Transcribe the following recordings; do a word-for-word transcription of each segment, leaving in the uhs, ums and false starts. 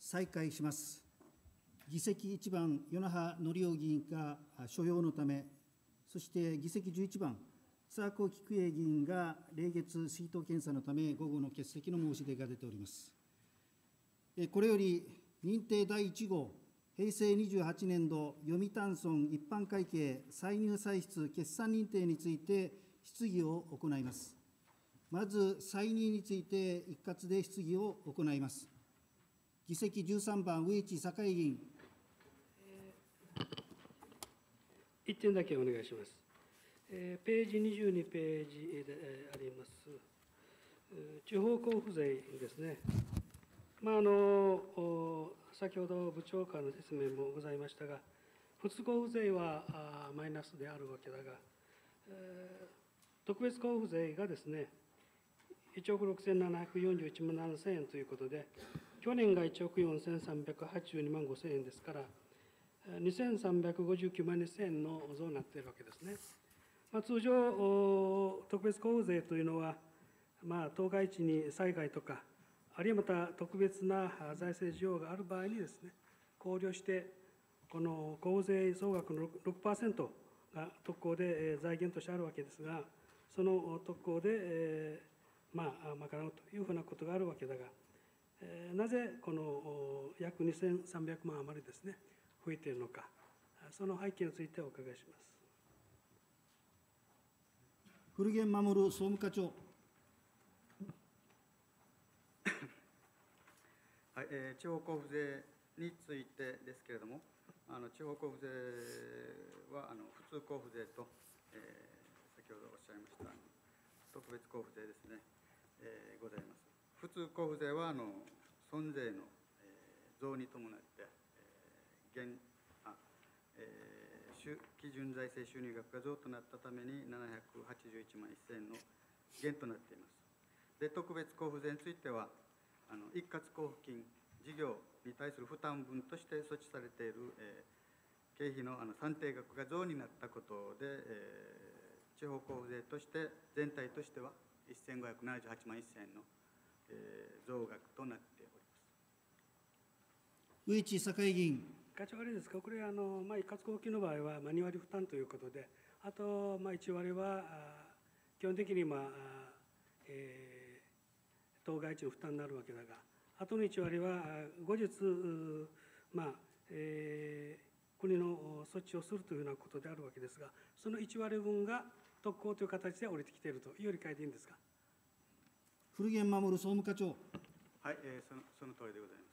再開します。議席いちばん、与那覇則夫議員が所要のため、そして議席じゅういちばん、佐古菊江議員が例月出頭検査のため、午後の欠席の申し出が出ております。これより、認定だいいち号、平成にじゅうはちねん度読谷村一般会計歳入歳出決算認定について質疑を行います。まず、歳入について一括で質疑を行います。議席じゅうさんばん、上市栄議員。 いってんだけお願いします。ページにじゅうにページであります、地方交付税ですね。まあ、あの先ほど部長からの説明もございましたが、普通交付税はマイナスであるわけだが、特別交付税がですね、いちおくろくせんななひゃくよんじゅういちまんななせんえんということで、去年がいちおくよんせんさんびゃくはちじゅうにまんごせんえんですから、にせんさんびゃくごじゅうきゅうまんにせんえんの増になっているわけですね。まあ、通常、特別交付税というのは、まあ、当該地に災害とか、あるいはまた特別な財政需要がある場合にですね、考慮して、この交付税総額の ろくパーセント が特項で財源としてあるわけですが、その特項で、まあ、賄うというふうなことがあるわけだが、なぜこの約にせんさんびゃくまん余りですね、増えているのか、その背景についてお伺いします。 古源守総務課長。 はい、えー、地方交付税についてですけれども、あの地方交付税はあの普通交付税と、えー、先ほどおっしゃいました特別交付税ですね、えー、ございます。普通交付税はあの損税の、えー、増に伴って、えー現あえー、基準財政収入額が増となったためにななひゃくはちじゅういちまんせんえんの減となっています。で、特別交付税については、あの一括交付金、事業に対する負担分として措置されている、えー、経費のあの算定額が増になったことで、えー、地方交付税として全体としてはせんごひゃくななじゅうはちまんせんえんの、えー、増額となっております。 上市栄議員。 課長、あれですか、これあの、まあ、一括交付金の場合は、まあ、にわり負担ということで、あと、まあ、いちわりは基本的に、まあえー、当該地の負担になるわけだが、あとのいちわりは後日、まあえー、国の措置をするというようなことであるわけですが、そのいちわりぶんが特項という形で降りてきているという理解でいいんですか。 古源守総務課長。 はい、えー、そのその通りでございます。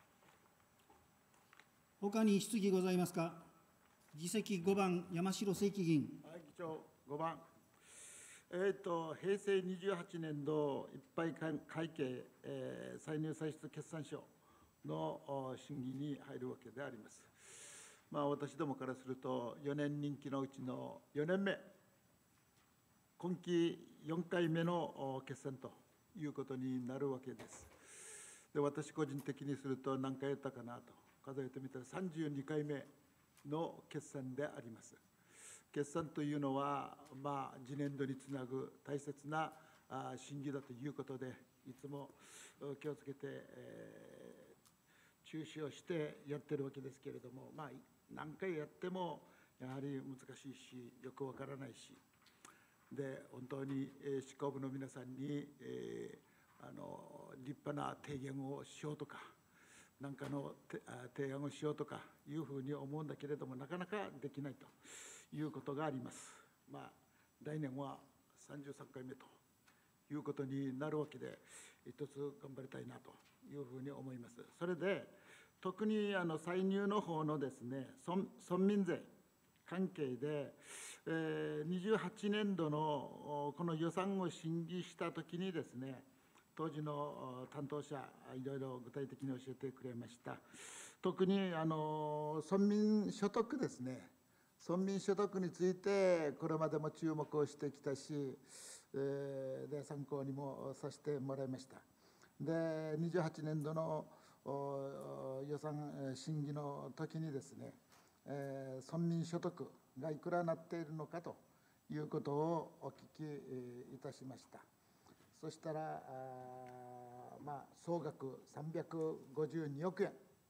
他に質疑ございますか。議席ごばん、山城正規議員。 はい、議長、ごばん。えーと、平成にじゅうはちねん度一般会計、えー、歳入歳出決算書の審議に入るわけであります。まあ、私どもからすると、よねん任期のうちのよねんめ、今期よんかいめの決算ということになるわけです。で、私個人的にすると、何回やったかなと数えてみたら、さんじゅうにかいめの決算であります。決算というのは、まあ、次年度につなぐ大切な審議だということで、いつも気をつけて、えー、注視をしてやってるわけですけれども、まあ、何回やってもやはり難しいし、よくわからないし、で本当に執行部の皆さんに、えー、あの立派な提言をしようとか、何かの提案をしようとかいうふうに思うんだけれども、なかなかできないということがあります。まあ、来年はさんじゅうさんかいめということになるわけで、一つ頑張りたいなというふうに思います。それで、特にあの歳入の方のですね、村民税関係で、えー、にじゅうはちねん度のこの予算を審議したときにですね、当時の担当者、いろいろ具体的に教えてくれました。特にあの村民所得ですね、村民所得について、これまでも注目をしてきたし、えー、で参考にもさせてもらいました。で、にじゅうはちねん度の予算審議の時にですね、えー、村民所得がいくらなっているのかということをお聞きいたしました。そしたら、 まあ、総額さんびゃくごじゅうにおくえん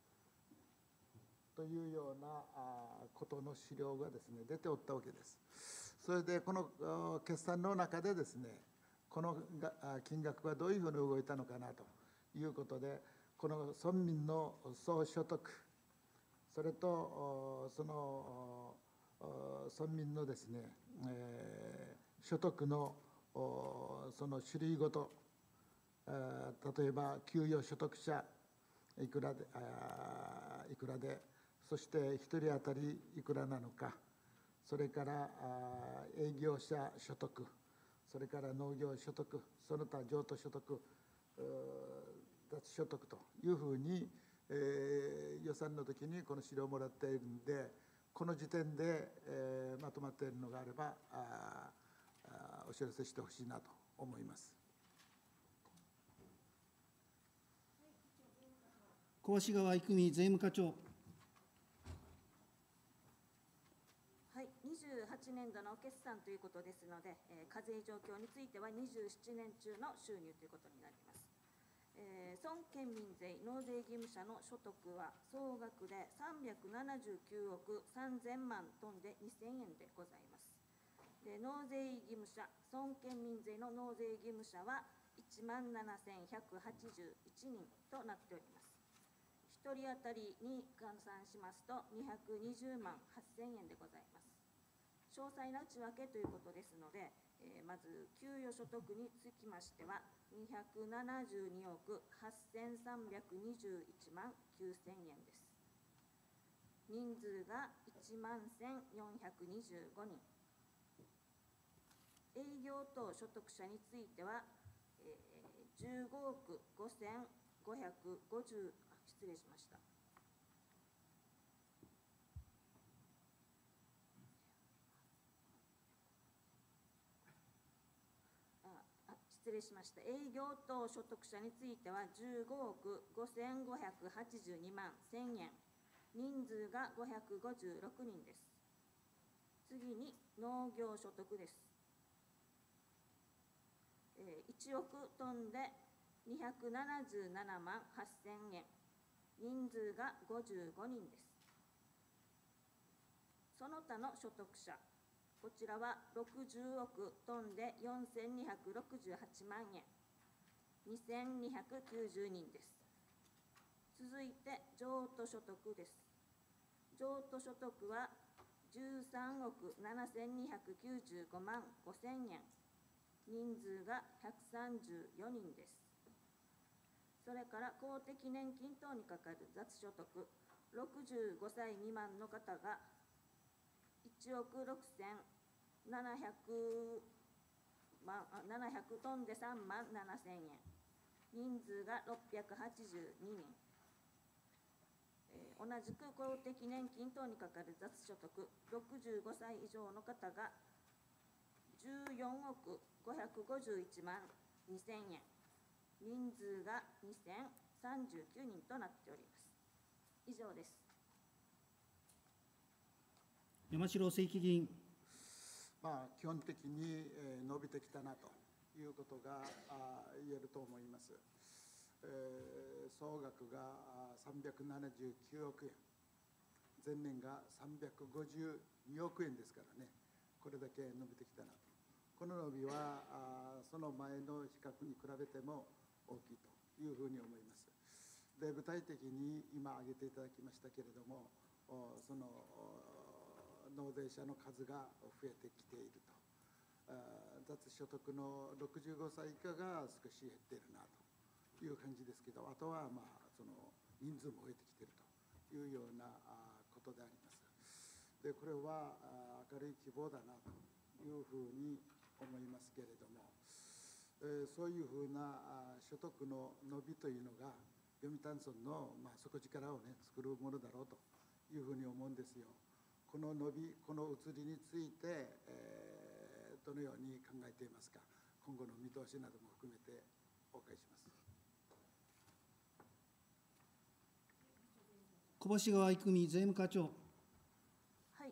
というようなことの資料がですね出ておったわけです。それでこの決算の中でですねこの金額がどういうふうに動いたのかなということで、この村民の総所得、それとその村民のですね、えー、所得のその種類ごと、例えば給与所得者いくらでいくらで、そしてひとり当たりいくらなのか、それから営業者所得、それから農業所得、その他譲渡所得、脱所得というふうに、えー、予算の時にこの資料をもらっているんで、この時点で、えー、まとまっているのがあればああお知らせしてほしいなと思います。 小橋川郁美税務課長。 はい、にじゅうはちねんどの決算ということですので、えー、課税状況についてはにじゅうななねん中の収入ということになります。えー、村県民税納税義務者の所得は総額でさんびゃくななじゅうきゅうおくさんぜんまん飛んでにせんえんでございます。で納税義務者、村県民税の納税義務者はいちまんななせんひゃくはちじゅういちにんとなっております。ひとり当たりに換算しますとにひゃくにじゅうまんはっせんえんでございます。詳細な内訳ということですので、えー、まず給与所得につきましてはにひゃくななじゅうにおくはっせんさんびゃくにじゅういちまんきゅうせんえんです。人数がいちまんせんよんひゃくにじゅうごにん。営業等所得者については、えー、じゅうごおくごせんごひゃくごじゅう、失礼しました。失礼しました。営業等所得者についてはじゅうごおくごせんごひゃくはちじゅうにまんせんえん。人数がごひゃくごじゅうろくにんです。次に農業所得です。えー、いちおく飛んでにひゃくななじゅうななまんはっせんえん。人数がごじゅうごにんです。その他の所得者、こちらはろくじゅうおく飛んでよんせんにひゃくろくじゅうはちまんえん。にせんにひゃくきゅうじゅうにんです。続いて譲渡所得です。譲渡所得はじゅうさんおくななせんにひゃくきゅうじゅうごまんごせんえん。人数がひゃくさんじゅうよにんです。それから公的年金等にかかる雑所得、ろくじゅうごさい未満の方がいちおくろくせんななひゃくまん、ななひゃく飛んでさんまんななせんえん。人数がろっぴゃくはちじゅうににん。えー、同じく公的年金等にかかる雑所得、ろくじゅうごさい以上の方がじゅうよんおくごひゃくごじゅういちまんにせんえん。人数がにせんさんじゅうきゅうにんとなっております。以上です。 山城正規議員。 まあ、基本的に伸びてきたなということが言えると思います。えー、総額がさんびゃくななじゅうきゅうおくえん、前年がさんびゃくごじゅうにおくえんですからね、これだけ伸びてきたなと。この伸びはその前の比較に比べても大きいというふうに思います。で、具体的に今挙げていただきましたけれども、その納税者の数が増えてきていると。雑所得のろくじゅうごさい以下が少し減っているなという感じですけど、あとはまあその人数も増えてきているというようなことであります。で、これは明るい希望だなというふうに思いますけれども、えー、そういうふうな所得の伸びというのが読谷村の、まあ、底力をね作るものだろうというふうに思うんですよ。この伸び、この移りについて、えー、どのように考えていますか。今後の見通しなども含めてお伺いします。 小橋川郁美税務課長。 はい、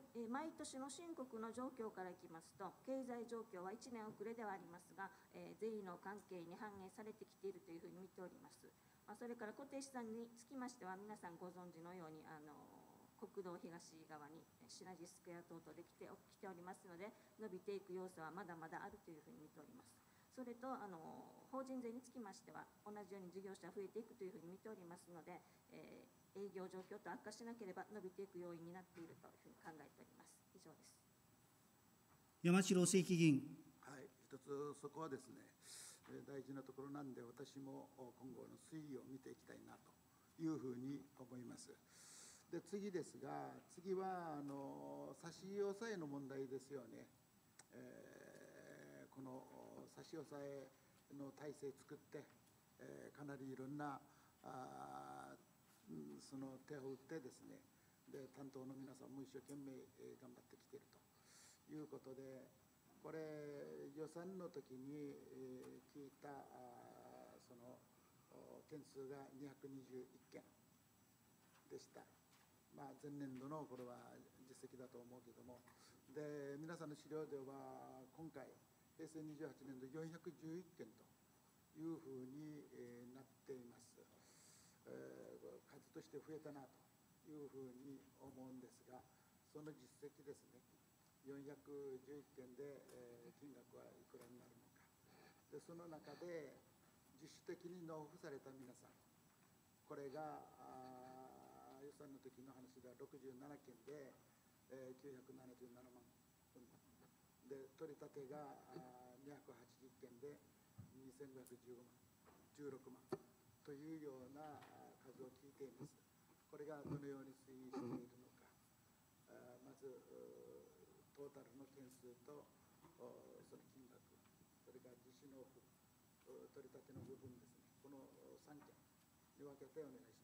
えー毎年の申告の状況からいきますと、経済状況はいちねん遅れではありますが、えー税の関係に反映されてきているというふうに見ております。まあ、それから固定資産につきましては、皆さんご存知のように、あの国道東側にシナジースクエア等々できてきておりますので、伸びていく要素はまだまだあるというふうに見ております。それとあの法人税につきましては、同じように事業者増えていくというふうに見ておりますので、えー営業状況と悪化しなければ伸びていく要因になっているというふうに考えております。以上です。 山城正規議員。 はい、一つそこはですね、えー大事なところなんで、私も今後の推移を見ていきたいなというふうに思います。で、次ですが、次はあの差し押さえの問題ですよね。えーこの差し押さえの体制作って、えーかなりいろんなあうんその手を打ってですね、で担当の皆さんも一生懸命えー頑張ってきているということで、これ予算の時にえー聞いたあーそのお件数がにひゃくにじゅういっけんでした。まあ、前年度のこれは実績だと思うけども、で皆さんの資料では今回へいせいにじゅうはちねんどよんひゃくじゅういっけんというふうにえーなっています。えー数として増えたなというふうに思うんですが、その実績ですね、よんひゃくじゅういっけんで、えー金額はいくらになるのか。でその中で自主的に納付された皆さん、これがあ予算の時の話ではろくじゅうななけんで、えーきゅうひゃくななじゅうななまんで、取り立てがあにひゃくはちじゅっけんでにせんごひゃくじゅうごまん、じゅうろくまんというようなあ数を聞いています。これがどのように推移しているのか。あまずうトータルの件数とおその金額、それから自主納付、う取り立ての部分ですね、このさんけんに分けてお願いします。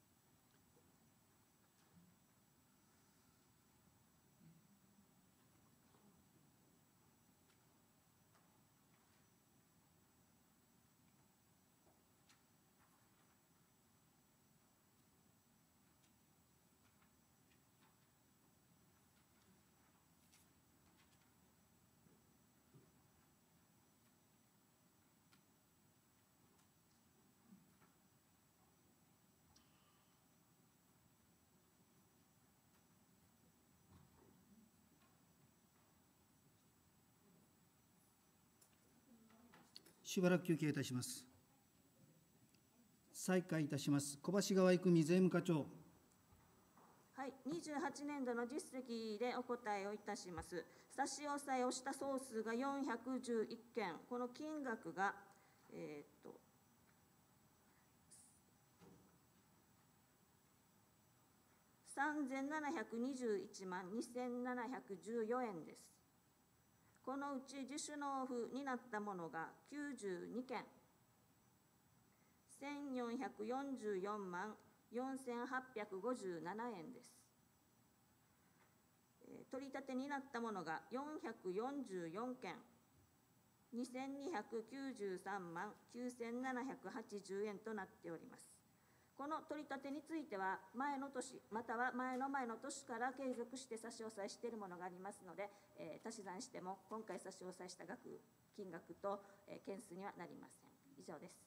しばらく休憩いたします。再開いたします。小橋川郁美税務課長。 はい、にじゅうはちねんどの実績でお答えをいたします。差し押さえをした総数がよんひゃくじゅういっけん、この金額が、えーっと、さんぜんななひゃくにじゅういちまんにせんななひゃくじゅうよえんです。このうち自主納付になったものがきゅうじゅうにけん、せんよんひゃくよんじゅうよんまんよんせんはっぴゃくごじゅうななえんです。えー取り立てになったものがよんひゃくよんじゅうよんけん、にせんにひゃくきゅうじゅうさんまんきゅうせんななひゃくはちじゅうえんとなっております。この取り立てについては、前の年、または前の前の年から継続して差し押さえしているものがありますので、えー足し算しても、今回差し押さえした額、金額と、えー件数にはなりません。以上です。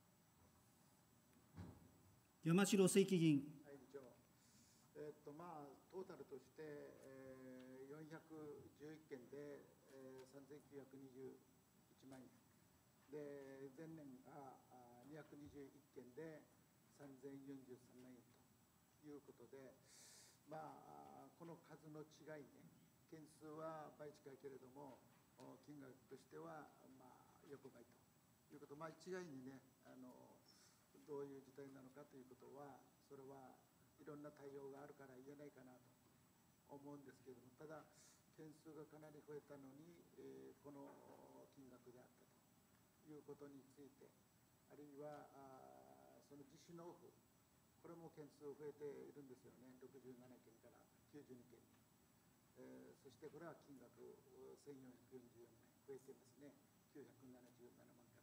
山城正規議員。 はい、議長。えーっと、まあ、トータルとして、えーよんひゃくじゅういっけんで、えーさんぜんきゅうひゃくにじゅういちまんえん。で、前年があにひゃくにじゅういっけんでさんぜんよんじゅうさんまんえんということで、まあ、この数の違いね、件数は倍近いけれども、お金額としては、まあ、横ばいということ、まあ、一概にね、あのどういう事態なのかということは、それはいろんな対応があるから言えないかなと思うんですけれども、ただ、件数がかなり増えたのに、えーこの金額であったということについて、あるいはあその自主納付、これも件数増えているんですよね、ろくじゅうななけんからきゅうじゅうにけんに。えーそしてこれは金額せんよんひゃくよんじゅうよんまんえん増えていますね、きゅうひゃくななじゅうななまんから。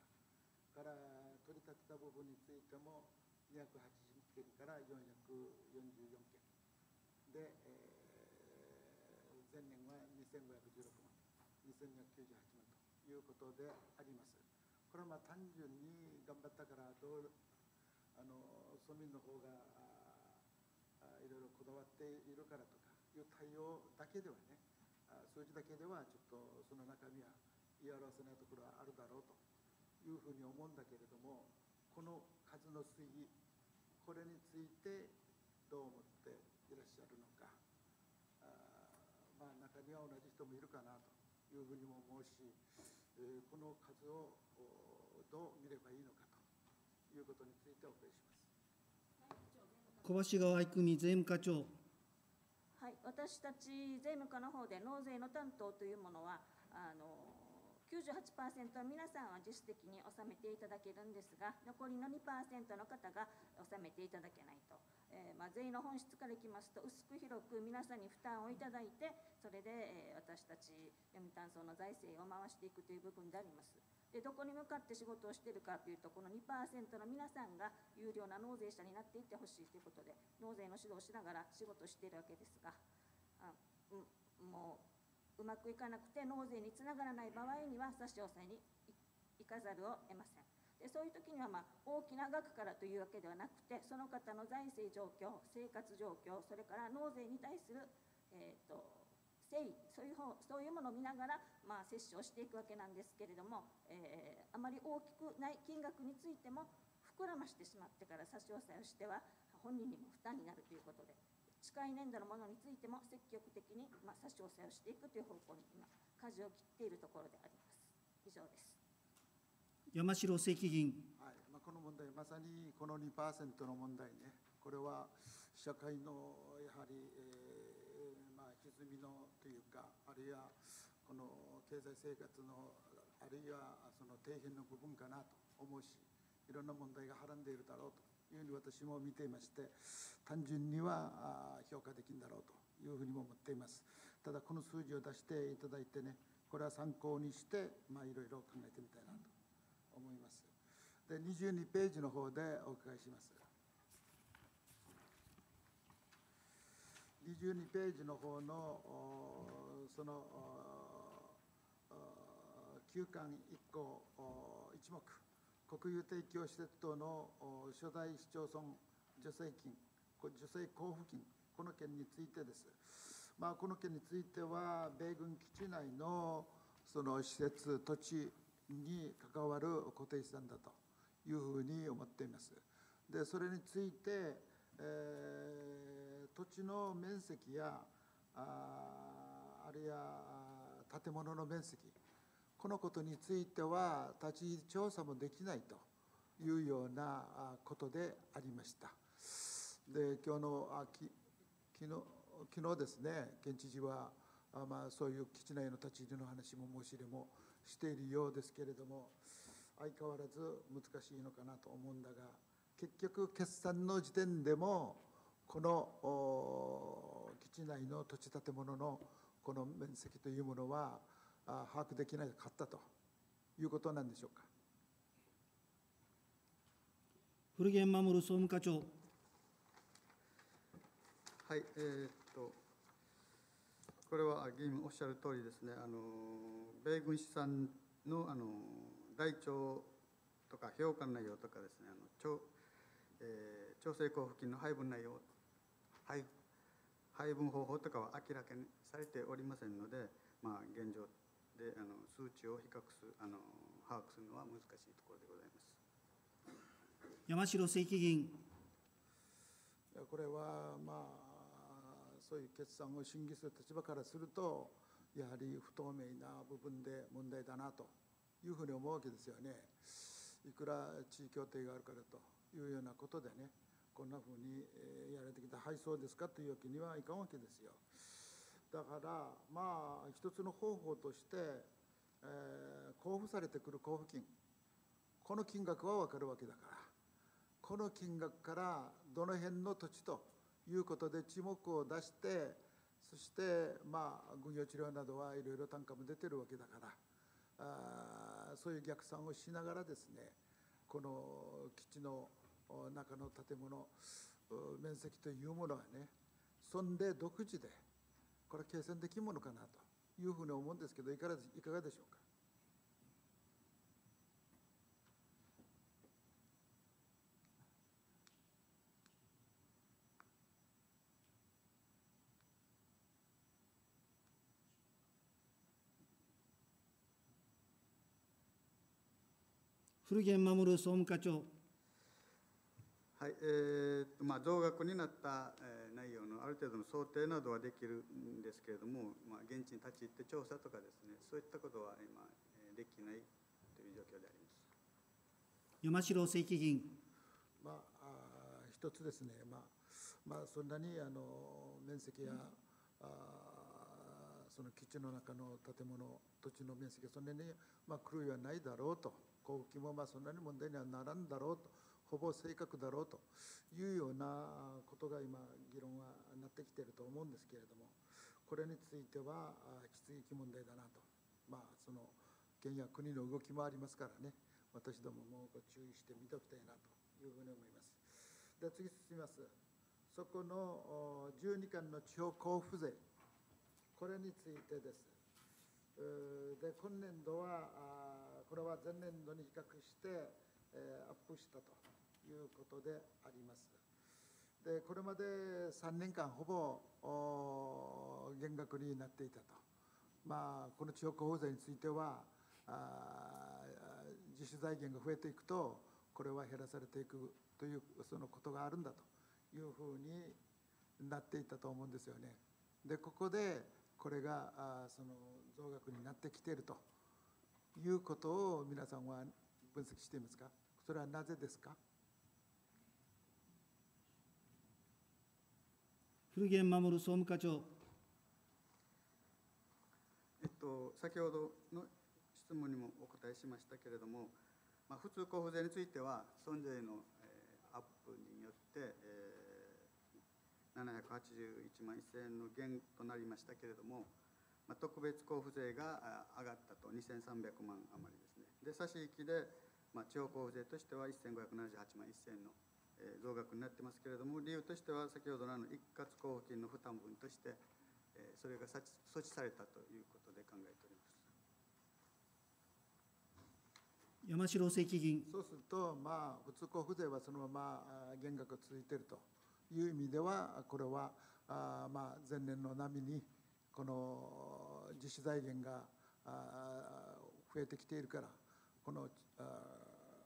から取り立てた部分についてもにひゃくはちじゅっけんからよんひゃくよんじゅうよんけんで、えーせんごひゃくじゅうろくまん、にせんにひゃくきゅうじゅうはちまんということであります。これはまあ単純に頑張ったからどうあの庶民の方があいろいろこだわっているからとかいう対応だけではね、数字だけではちょっとその中身は言い表せないところはあるだろうというふうに思うんだけれども、この数の推移、これについてどう思っていらっしゃるのか、あまあ中には同じ人もいるかなというふうにも思うし、えー、この数をどう見ればいいのかということについてお伺いします。 小橋川郁美税務課長。 はい、私たち税務課の方で納税の担当というものはあのきゅうじゅうはちパーセント は皆さんは自主的に納めていただけるんですが、残りの にパーセント の方が納めていただけないと、えーまあ、税の本質からいきますと、薄く広く皆さんに負担をいただいて、それで、えー、私たち読谷村の財政を回していくという部分であります。でどこに向かって仕事をしているかというと、この にパーセント の皆さんが有料な納税者になっていってほしいということで、納税の指導をしながら仕事をしているわけですが、あうもううまくいかなくて納税につながらない場合には差し押さえに行かざるを得ません。でそういう時には、まあ、大きな額からというわけではなくて、その方の財政状況、生活状況、それから納税に対する、えー、と誠意、そういう方そういうものを見ながら、まあ、接種をしていくわけなんですけれども、えー、あまり大きくない金額についても膨らましてしまってから差し押さえをしては本人にも負担になるということで、近い年度のものについても積極的に、まあ、差し押さえをしていくという方向に今舵を切っているところであります。以上です。 山城正規議員。 はいまあ、この問題、まさにこの にパーセント の問題ね、これは社会のやはり、えーまあ、歪みのというか、あるいはこの経済生活の、あるいはその底辺の部分かなと思うし、いろんな問題がはらんでいるだろうというふうに私も見ていまして、単純には評価できるんだろうというふうにも思っています。ただ、この数字を出していただいてね、これは参考にして、まあ、いろいろ考えてみたいなと思います。で、にじゅうにページの方でお伺いします。にじゅうにページの方のそのきゅうかんいっこいち目、国有提供施設等の初代市町村助成金、助成交付金、この件についてです。まあ、この件については、米軍基地内のその施設、土地に関わる固定資産だというふうに思っています。で、それについて、えー、土地の面積や、あ, あるいは建物の面積、このことについては立ち入り調査もできないというようなことでありました。で、今日のあき昨日昨日ですね、県知事はあ、まあ、そういう基地内の立ち入りの話も申し入れもしているようですけれども、相変わらず難しいのかなと思うんだが、結局決算の時点でもこの基地内の土地建物のこの面積というものは把握できなかったということなんでしょうか。 古源守総務課長。 はい、えー、っとこれは議員おっしゃる通りですね、あの米軍資産のあの台帳とか評価内容とかですね、あの調、えー、調整交付金の配分内容、配配分方法とかは明らかにされておりませんので、まあ、現状であの数値を比較するあの把握するのは難しいところでございます。 山城正規議員。 いや、これはまあそういう決算を審議する立場からすると、やはり不透明な部分で問題だなというふうに思うわけですよね。いくら地位協定があるからというようなことでね、こんなふうにやられてきた、はい、そうですかというわけにはいかんわけですよ。だからまあ一つの方法として、えー、交付されてくる交付金、この金額は分かるわけだから、この金額からどの辺の土地ということで地目を出して、そしてまあ軍用地料などはいろいろ単価も出てるわけだから、あそういう逆算をしながらですね、この基地の中の建物面積というものはね、そんで独自でこれは計算できるものかなというふうに思うんですけど、いかがいかがでしょうか。 古源守総務課長。 はい、えーとまあ、増額になった、えー、内容のある程度の想定などはできるんですけれども、まあ、現地に立ち入って調査とかですね、そういったことは今、えー、できないという状況であります。 山城正規議員。 まあ、あ一つですね、まあまあ、そんなにあの面積や、うん、あその基地の中の建物、土地の面積がそんなに、まあ、狂いはないだろうと、交付金もまあそんなに問題にはならんだろうと、ほぼ正確だろうというようなことが今、議論はなってきていると思うんですけれども、これについては喫議問題だなと、まあ、その県や国の動きもありますからね、私どももご注意して見ておきたいなというふうに思います。で、次進みます。そこのじゅうにかんの地方交付税、これについてです。で、今年度は、これは前年度に比較して、えー、アップしたということであります。で、これまでさんねんかんほぼ減額になっていたと。まあ、この地方交付税については、あ自主財源が増えていくと、これは減らされていくというそのことがあるんだというふうになっていたと思うんですよね。で、ここでこれがあその増額になってきているということを皆さんは分析していますか。それはなぜですか。 古源守総務課長。 えっと、先ほどの質問にもお答えしましたけれども、まあ、普通交付税については損税の、えー、アップによって、えー、ななひゃくはちじゅういちまんせんえんの減となりましたけれども、まあ、特別交付税が上がったとにせんさんびゃくまん余りですね。で、差し引きで、まあ、地方交付税としてはせんごひゃくななじゅうはちまんせんえんの、えー、増額になってますけれども、理由としては先ほどのあの一括交付金の負担分として、えー、それが措置されたということで考えております。 山城正規議員。 そうすると、まあ、普通交付税はそのまま減額が続いているという意味では、これはあ、まあ、前年の波にこの実施財源があ増えてきているから、このあ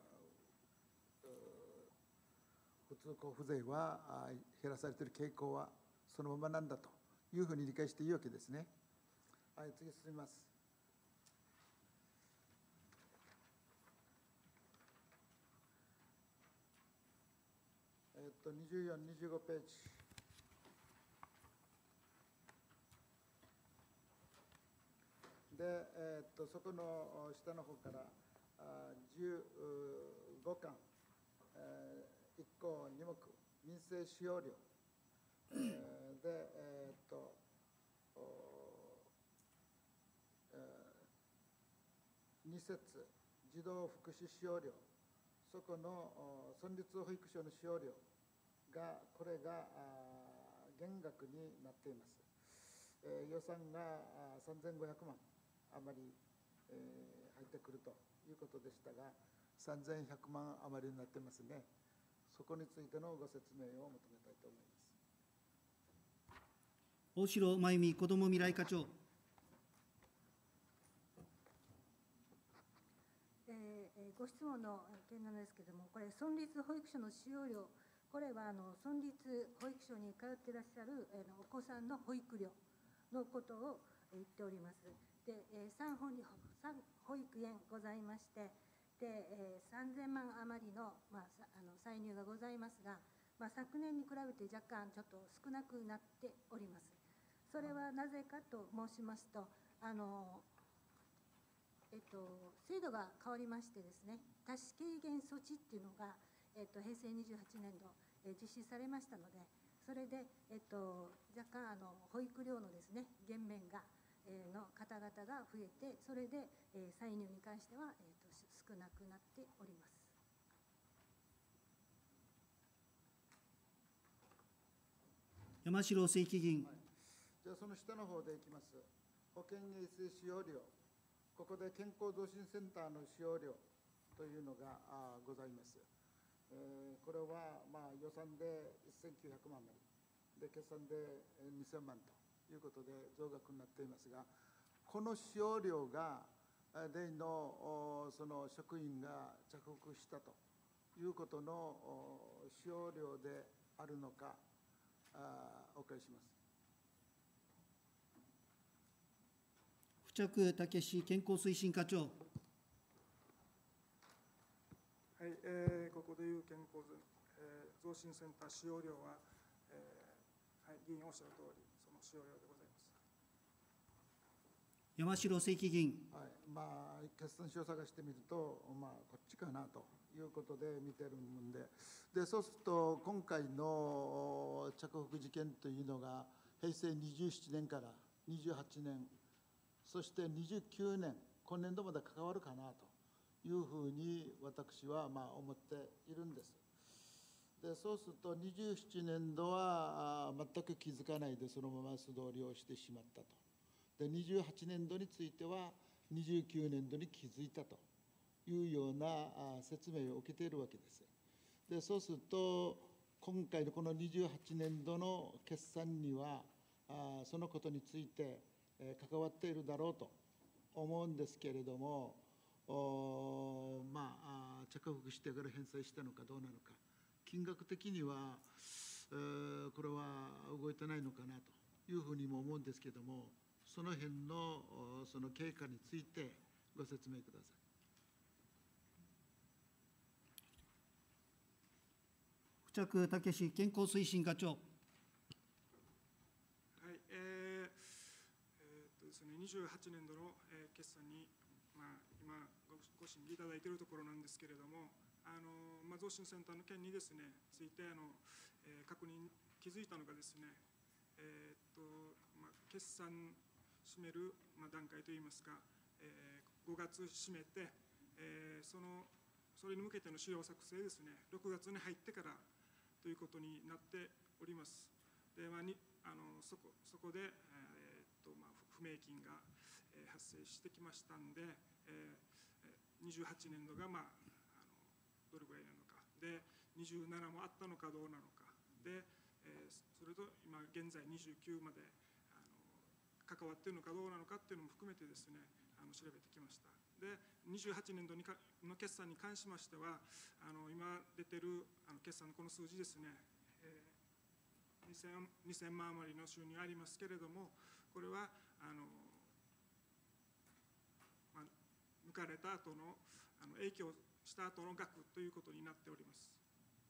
普通交付税は減らされている傾向はそのままなんだというふうに理解していいわけですね。はい、次進みます。えっと、にじゅうよん、にじゅうごページ。で、えっと、そこの下の方からじゅうごかん、えー、いっ項に目、民生使用料、えー、で、えっと、に節、児童福祉使用料、そこの村立保育所の使用料が、これが減額になっています。えー、予算がさんぜんごひゃくまん余り、えー、入ってくるということでしたが、さんぜんひゃくまん余りになってますね。そこについてのご説明を求めたいと思います。 大城真由美こども未来課長。 えー、ご質問の件なんですけれども、これ、村立保育所の使用料、これはあの村立保育所に通っていらっしゃる、えー、お子さんの保育料のことを言っております。で、えー、さん保育園ございまして、で、えー、さんぜんまん余りの、まあ、あの歳入がございますが、まあ、昨年に比べて若干ちょっと少なくなっております。それはなぜかと申しますと、あのえっと、制度が変わりましてですね、多子軽減措置っていうのが、えっと、平成にじゅうはちねん度、えー、実施されましたので、それで、えっと、若干あの保育料のですね、減免が、えー、の方々が増えて、それで、えー、歳入に関しては、えー、と少なくなっております。 山城正規議員。 はい、じゃあその下の方でいきます。 保健衛生使用料、ここで健康増進センターの使用料というのがあございます。えー、これはまあ予算でせんきゅうひゃくまんなり、で決算でにせんまんということで増額になっていますが、この使用料が例のその職員が着服したということの使用料であるのか、お伺いします。 付着武史健康推進課長。 はい、えー、ここでいう健康、えー、増進センター使用料は、えーはい、議員おっしゃる通り、その使用料でございます。 山城正規議員。 はい、まあ、決算書を探してみると、まあ、こっちかなということで見てるもんで、でそうすると、今回の着服事件というのが、平成にじゅうななねんからにじゅうはちねん、そしてにじゅうきゅうねん、今年度まで関わるかなというふうに私はまあ思っているんです。でそうすると、にじゅうななねんどは全く気づかないで、そのまま素通りをしてしまったと。でにじゅうはちねんどについては、にじゅうきゅうねんどに気づいたというような説明を受けているわけです。でそうすると、今回のこのにじゅうはちねんどの決算には、そのことについて関わっているだろうと思うんですけれども、まあ、着服してから返済したのかどうなのか、金額的には、これは動いてないのかなというふうにも思うんですけれども、その辺のその経過についてご説明ください。 付着武史健康推進課長。 はい、えーえーとですね、にじゅうはちねんどの、えー、決算に、まあ、今ご、ご審議いただいているところなんですけれども、あのまあ、増進センターの件にですね、ついてあの、えー、確認、気づいたのがですね、えーとまあ、決算締める、まあ、段階といいますか、えー、ごがつ締めて、えー、そのそれに向けての資料作成ですね、ろくがつに入ってからということになっております。でまあ、にあのそこそこで、えーとまあ、不明金が、えー、発生してきましたんで、えー、にじゅうはちねんどが、まあ、あのどれぐらいなのか、でにじゅうななもあったのかどうなのか、で、えー、それと今現在にじゅうきゅうまであの関わっているのかどうなのかっていうのも含めてですね、あの調べてきました。でにじゅうはちねんどにかの決算に関しましては、あの今出てるあの決算のこの数字ですね、えー、にせんまん余りの収入ありますけれども、これはあの、まあ、抜かれた後のあの影響した後の額ということになっております。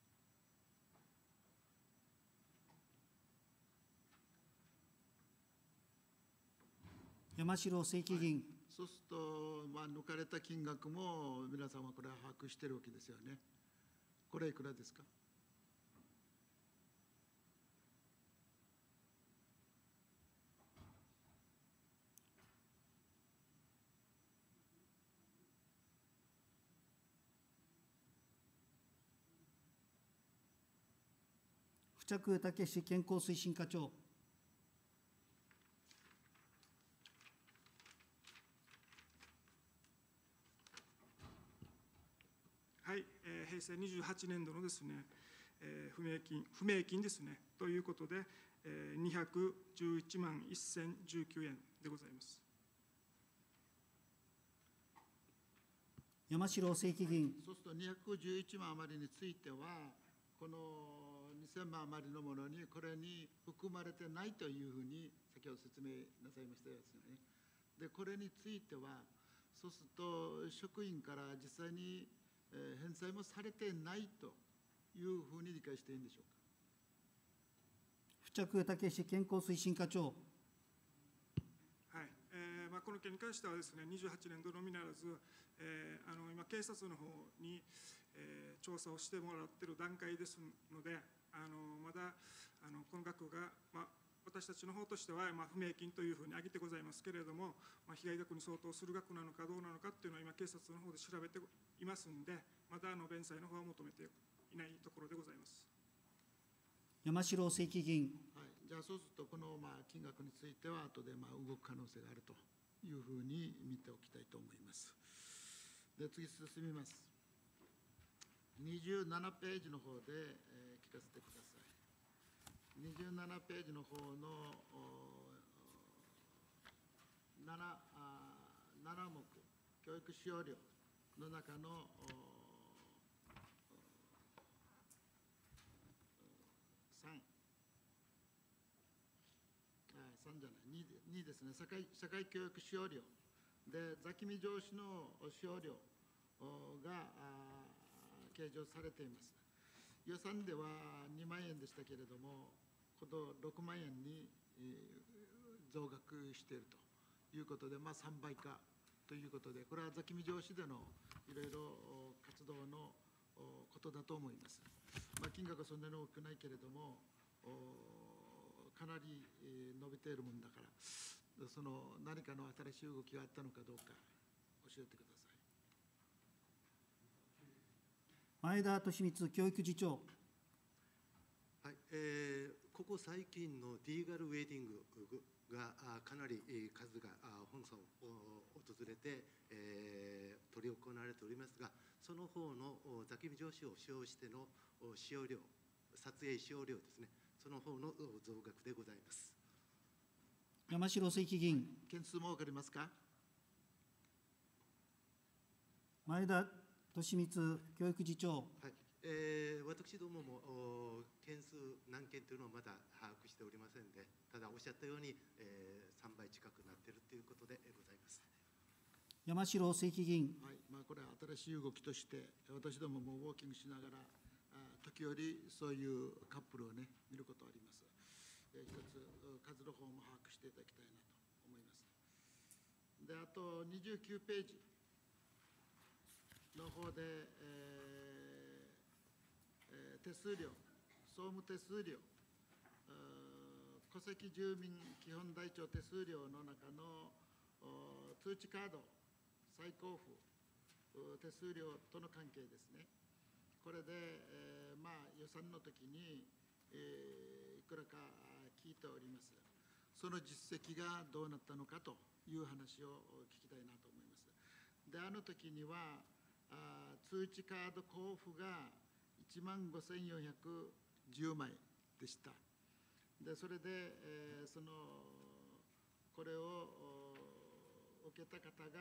山城正規議員。 そうすると、まあ、抜かれた金額も皆さんはこれは把握しているわけですよね。これいくらですか。 付着武史健康推進課長。 はい、えー、平成にじゅうはちねんどのですね、えー、不明金、不明金ですね、ということで、えー、にひゃくじゅういちまんせんじゅうきゅうえんでございます。 山城正規議員。 そうするとにひゃくじゅういちまん余りについては、このにせんまん余りのものに、これに含まれてないというふうに、先ほど説明なさいましたですよね。で、これについては、そうすると、職員から実際に返済もされてないというふうに理解していいんでしょうか。 付着武史健康推進課長。 はい、えーまあ、この件に関してはですね、にじゅうはちねんどのみならず、えー、あの今、警察の方に、えー、調査をしてもらっている段階ですので、あのまだあのこの額が、まあ、私たちの方としては、まあ、不明金というふうに挙げてございますけれども、まあ、被害額に相当する額なのかどうなのかっていうのは、今、警察の方で調べていますので、まだあの弁済の方は求めていないところでございます。 山城正規議員。 はい、 じゃあそうするとこのまあ金額については後でまあ動く可能性があるというふうに見ておきたいと思います。で次進みます。にじゅうななページの方で、えー、聞かせてください。にじゅうななページの方の 7, 7目教育使用料の中のさんさんじゃない 2, にですね、社会、社会教育使用料で座君上司の使用料が計上されています。予算ではにまんえんでしたけれども、今度ろくまんえんに増額しているということで、まあ、さんばい化ということで、これは座君上司でのいろいろ活動のことだと思います。まあ、金額はそんなに多くないけれども、かなり伸びているもんだから、その何かの新しい動きがあったのかどうか教えてください。 前田利光教育次長。 はい、えー、ここ最近のリーガルウェディングがかなり数が本村を訪れて、えー、執り行われておりますが、その方の座君上司を使用しての使用料、撮影使用料ですね、その方の増額でございます。 山城正規議員。 件数も分かりますか。 前田利光教育次長。 はい、えー、私どもも件数何件というのはまだ把握しておりませんで、ただおっしゃったように、えー、さんばい近くなっているということでございます。 山城正規議員。 はい、まあ、これは新しい動きとして、私どももウォーキングしながら、時折そういうカップルをね、見ることがあります。一つ数の方も把握していただきたいなと思います。で、あとにじゅうきゅうページの方で、えーえー、手数料、総務手数料、戸籍住民基本台帳手数料の中の通知カード再交付手数料との関係ですね。これで、えーまあ、予算の時に、えー、いくらか聞いております。その実績がどうなったのかという話を聞きたいなと思います。で、あの時にはあ通知カード交付がいちまんごせんよんひゃくじゅうまいでした。で、それで、えー、そのこれを受けた方が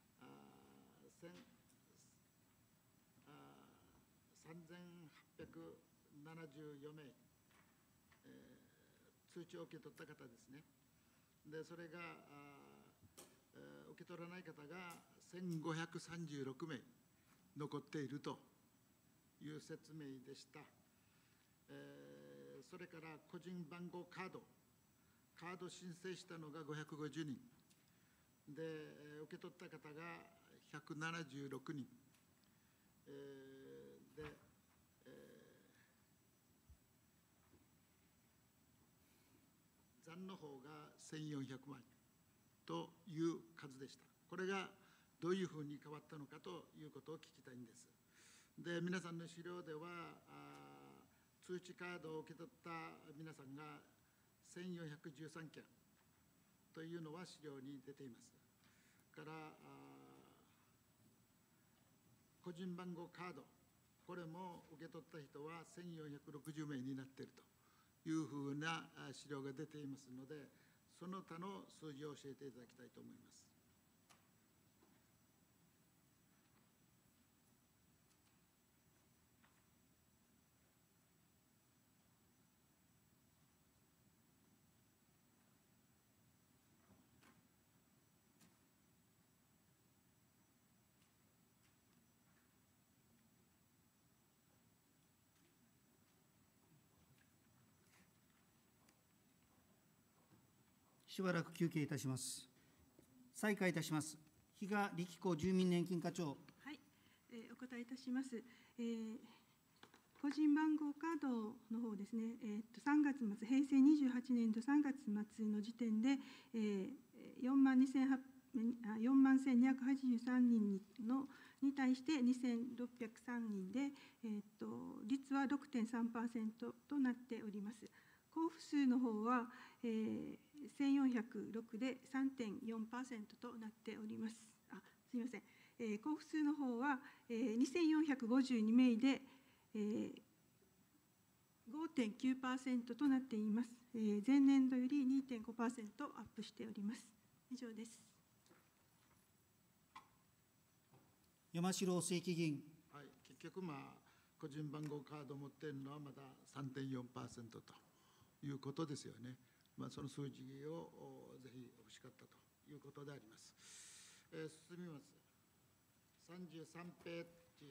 さんぜんはっぴゃくななじゅうよんめい、えー、通知を受け取った方ですね。で、それがあ、えー、受け取らない方がせんごひゃくさんじゅうろくめい残っているという説明でした。えー、それから個人番号カード、カード申請したのがごひゃくごじゅうにんで、受け取った方がひゃくななじゅうろくにん、えー、で、えー、残の方がせんよんひゃくまいという数でした。これがどういうふうに変わったのかということを聞きたいんです。で、皆さんの資料では、あ通知カードを受け取った皆さんがせんよんひゃくじゅうさんけんというのは資料に出ています。から個人番号カード、これも受け取った人はせんよんひゃくろくじゅうめいになっているというふうな資料が出ていますので、その他の数字を教えていただきたいと思います。 しばらく休憩いたします。再開いたします。比嘉力子住民年金課長。 はい、えー、お答えいたします。えー、個人番号カードの方ですね、えー、とさんがつまつ、平成にじゅうはちねんどさんがつまつの時点で、えー、よんまんせんにひゃくはちじゅうさんにんのに対してにせんろっぴゃくさんにんで、えー、と率は ろくてんさんパーセント となっております。 交付数の方は、えー、せんよんひゃくろくで さんてんよんパーセント となっております。あ、すみません。えー、交付数の方は、えー、にせんよんひゃくごじゅうにめいで、えー、ごてんきゅうパーセント となっています。えー、前年度より にてんごパーセント アップしております。以上です。 山城正規議員。 はい、結局、まあ、個人番号カードを持っているのはまだ さんてんよんパーセント ということですよね。まあ、その数字をぜひ欲しかったということであります。えー、進みます。さんじゅうさんページ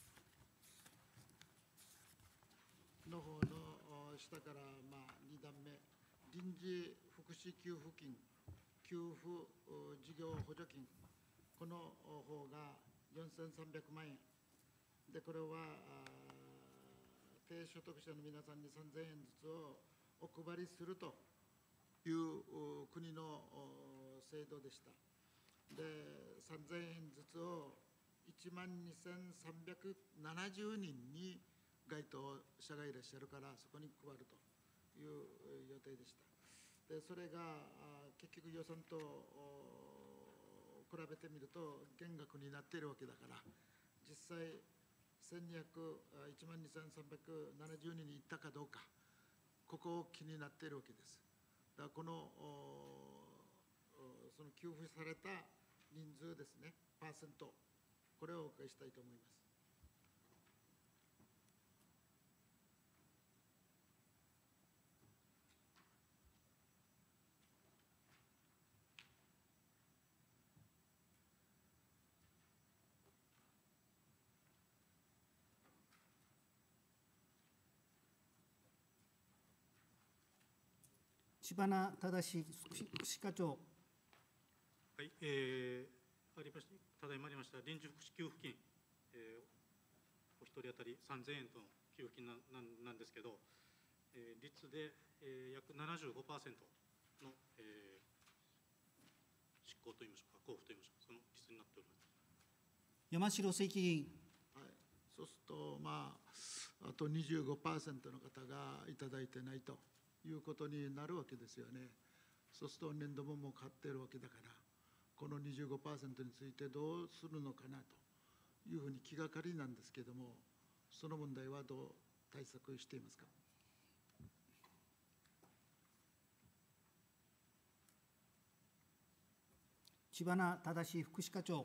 の方の下からまあに段目、臨時福祉給付金、給付事業補助金、この方がよんせんさんびゃくまんえんで、これは低所得者の皆さんにさんぜんえんずつをお配りするという国の制度でした。で、さんぜんえんずつをいちまんにせんさんびゃくななじゅうにんに該当者がいらっしゃるから、そこに配るという予定でした。で、それが結局予算と比べてみると減額になっているわけだから、実際せんにひゃく、いちまんにせんさんびゃくななじゅうにんに行ったかどうか、ここを気になっているわけです。だからこのその給付された人数ですね、パーセント、これをお伺いしたいと思います。 知花正福祉課長。 はい、えー、ありました、ただいまありました臨時福祉給付金、えー、お一人当たりさんぜんえんとの給付金な な, なんですけど、えー、率で、えー、約 ななじゅうごパーセント の、えー、執行といいましょうか、交付といいましょうか、その率になっております。 山城正規議員。 はい、そうすると、まあ、あと にじゅうごパーセント の方がいただいてないということになるわけですよね。そうすると年度分も買っているわけだから、この にじゅうごパーセント についてどうするのかなというふうに気がかりなんですけれども、その問題はどう対策していますか。 知花正福祉課長。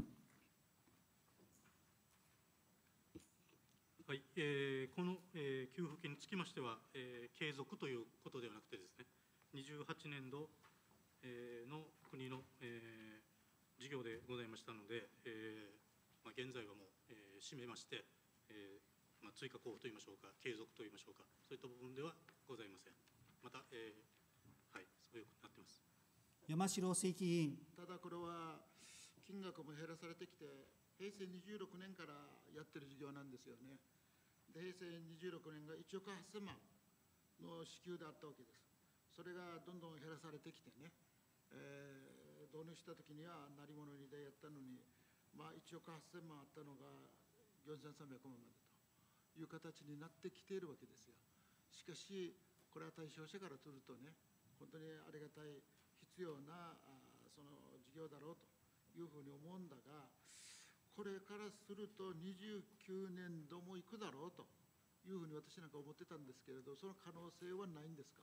はい、えー、この、えー、給付金につきましては、えー、継続ということではなくてですね、にじゅうはちねんど、えー、の国の、えー、事業でございましたので、えーまあ、現在はもう、えー、締めまして、えーまあ、追加交付といいましょうか、継続といいましょうか、そういった部分ではございません。また、えー、はい、そういうことになっています。 山城正規議員。 ただこれは金額も減らされてきて、へいせいにじゅうろくねんからやってる事業なんですよね。で、へいせいにじゅうろくねんがいちおくはっせんまんの支給であったわけです。それがどんどん減らされてきてね、えー、導入したときには鳴り物入りでやったのに、まあ、いちおくはっせんまんあったのがよんせんさんびゃくまんまでという形になってきているわけですよ。しかし、これは対象者からするとね、本当にありがたい、必要なその事業だろうというふうに思うんだが、これからするとにじゅうきゅうねんども行くだろうというふうに私なんか思ってたんですけれど、その可能性はないんですか。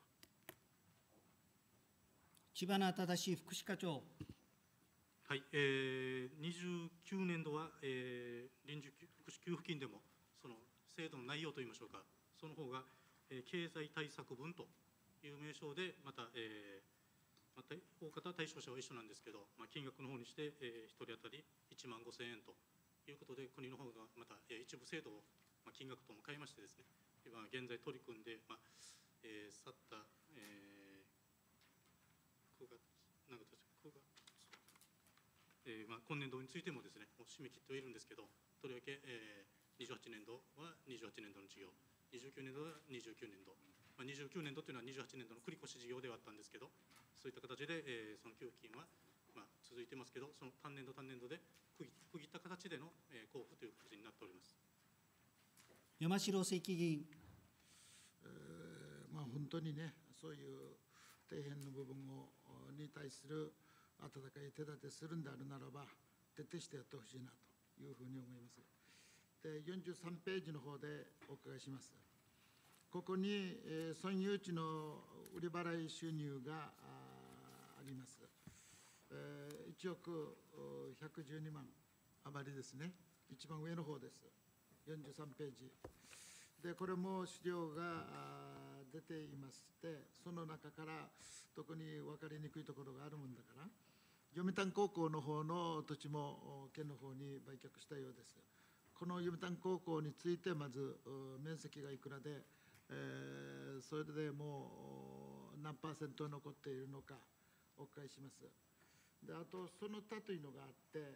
知花正福祉課長。 はい、えー、にじゅうきゅうねんどは、えー、臨時福祉給付金でも、その制度の内容といいましょうか、その方が、えー、経済対策分という名称で、また、えーまた大方対象者は一緒なんですけど、まあ、金額の方にして、えー、ひとり当たりいちまんごせんえんということで、国の方がまた、えー、一部制度を、まあ、金額とも変えましてですね、今現在取り組んで、まあえー、去った、えー、くがつ、何月ですか、くがつ、えーまあ、今年度についてもですね、もう締め切ってはいるんですけど、とりわけ、えー、にじゅうはちねんどはにじゅうはちねんどの事業、にじゅうきゅうねんどはにじゅうきゅうねんど、まあ、にじゅうきゅうねんどというのはにじゅうはちねんどの繰り越し事業ではあったんですけど、そういった形で、えー、その給付金は、まあ、続いてますけど、その単年度単年度で区切った形での、えー、交付という形になっております。 山城正規議員。 えーまあ、本当にね、そういう底辺の部分をに対する温かい手立てするんであるならば、徹底してやってほしいなというふうに思います。で、よんじゅうさんページの方でお伺いします。ここに、えー、損誘地の売り払い収入が あ, あります。えー、いちおくひゃくじゅうにまん余りですね。一番上の方です。よんじゅうさんページ。で、これも資料が出ていまして、その中から特に分かりにくいところがあるもんだから、読谷高校の方の土地も県の方に売却したようです。この読谷高校について、まず面積がいくらで、えー、それでもう何パーセント残っているのかお伺いします。で、あと、その他というのがあって、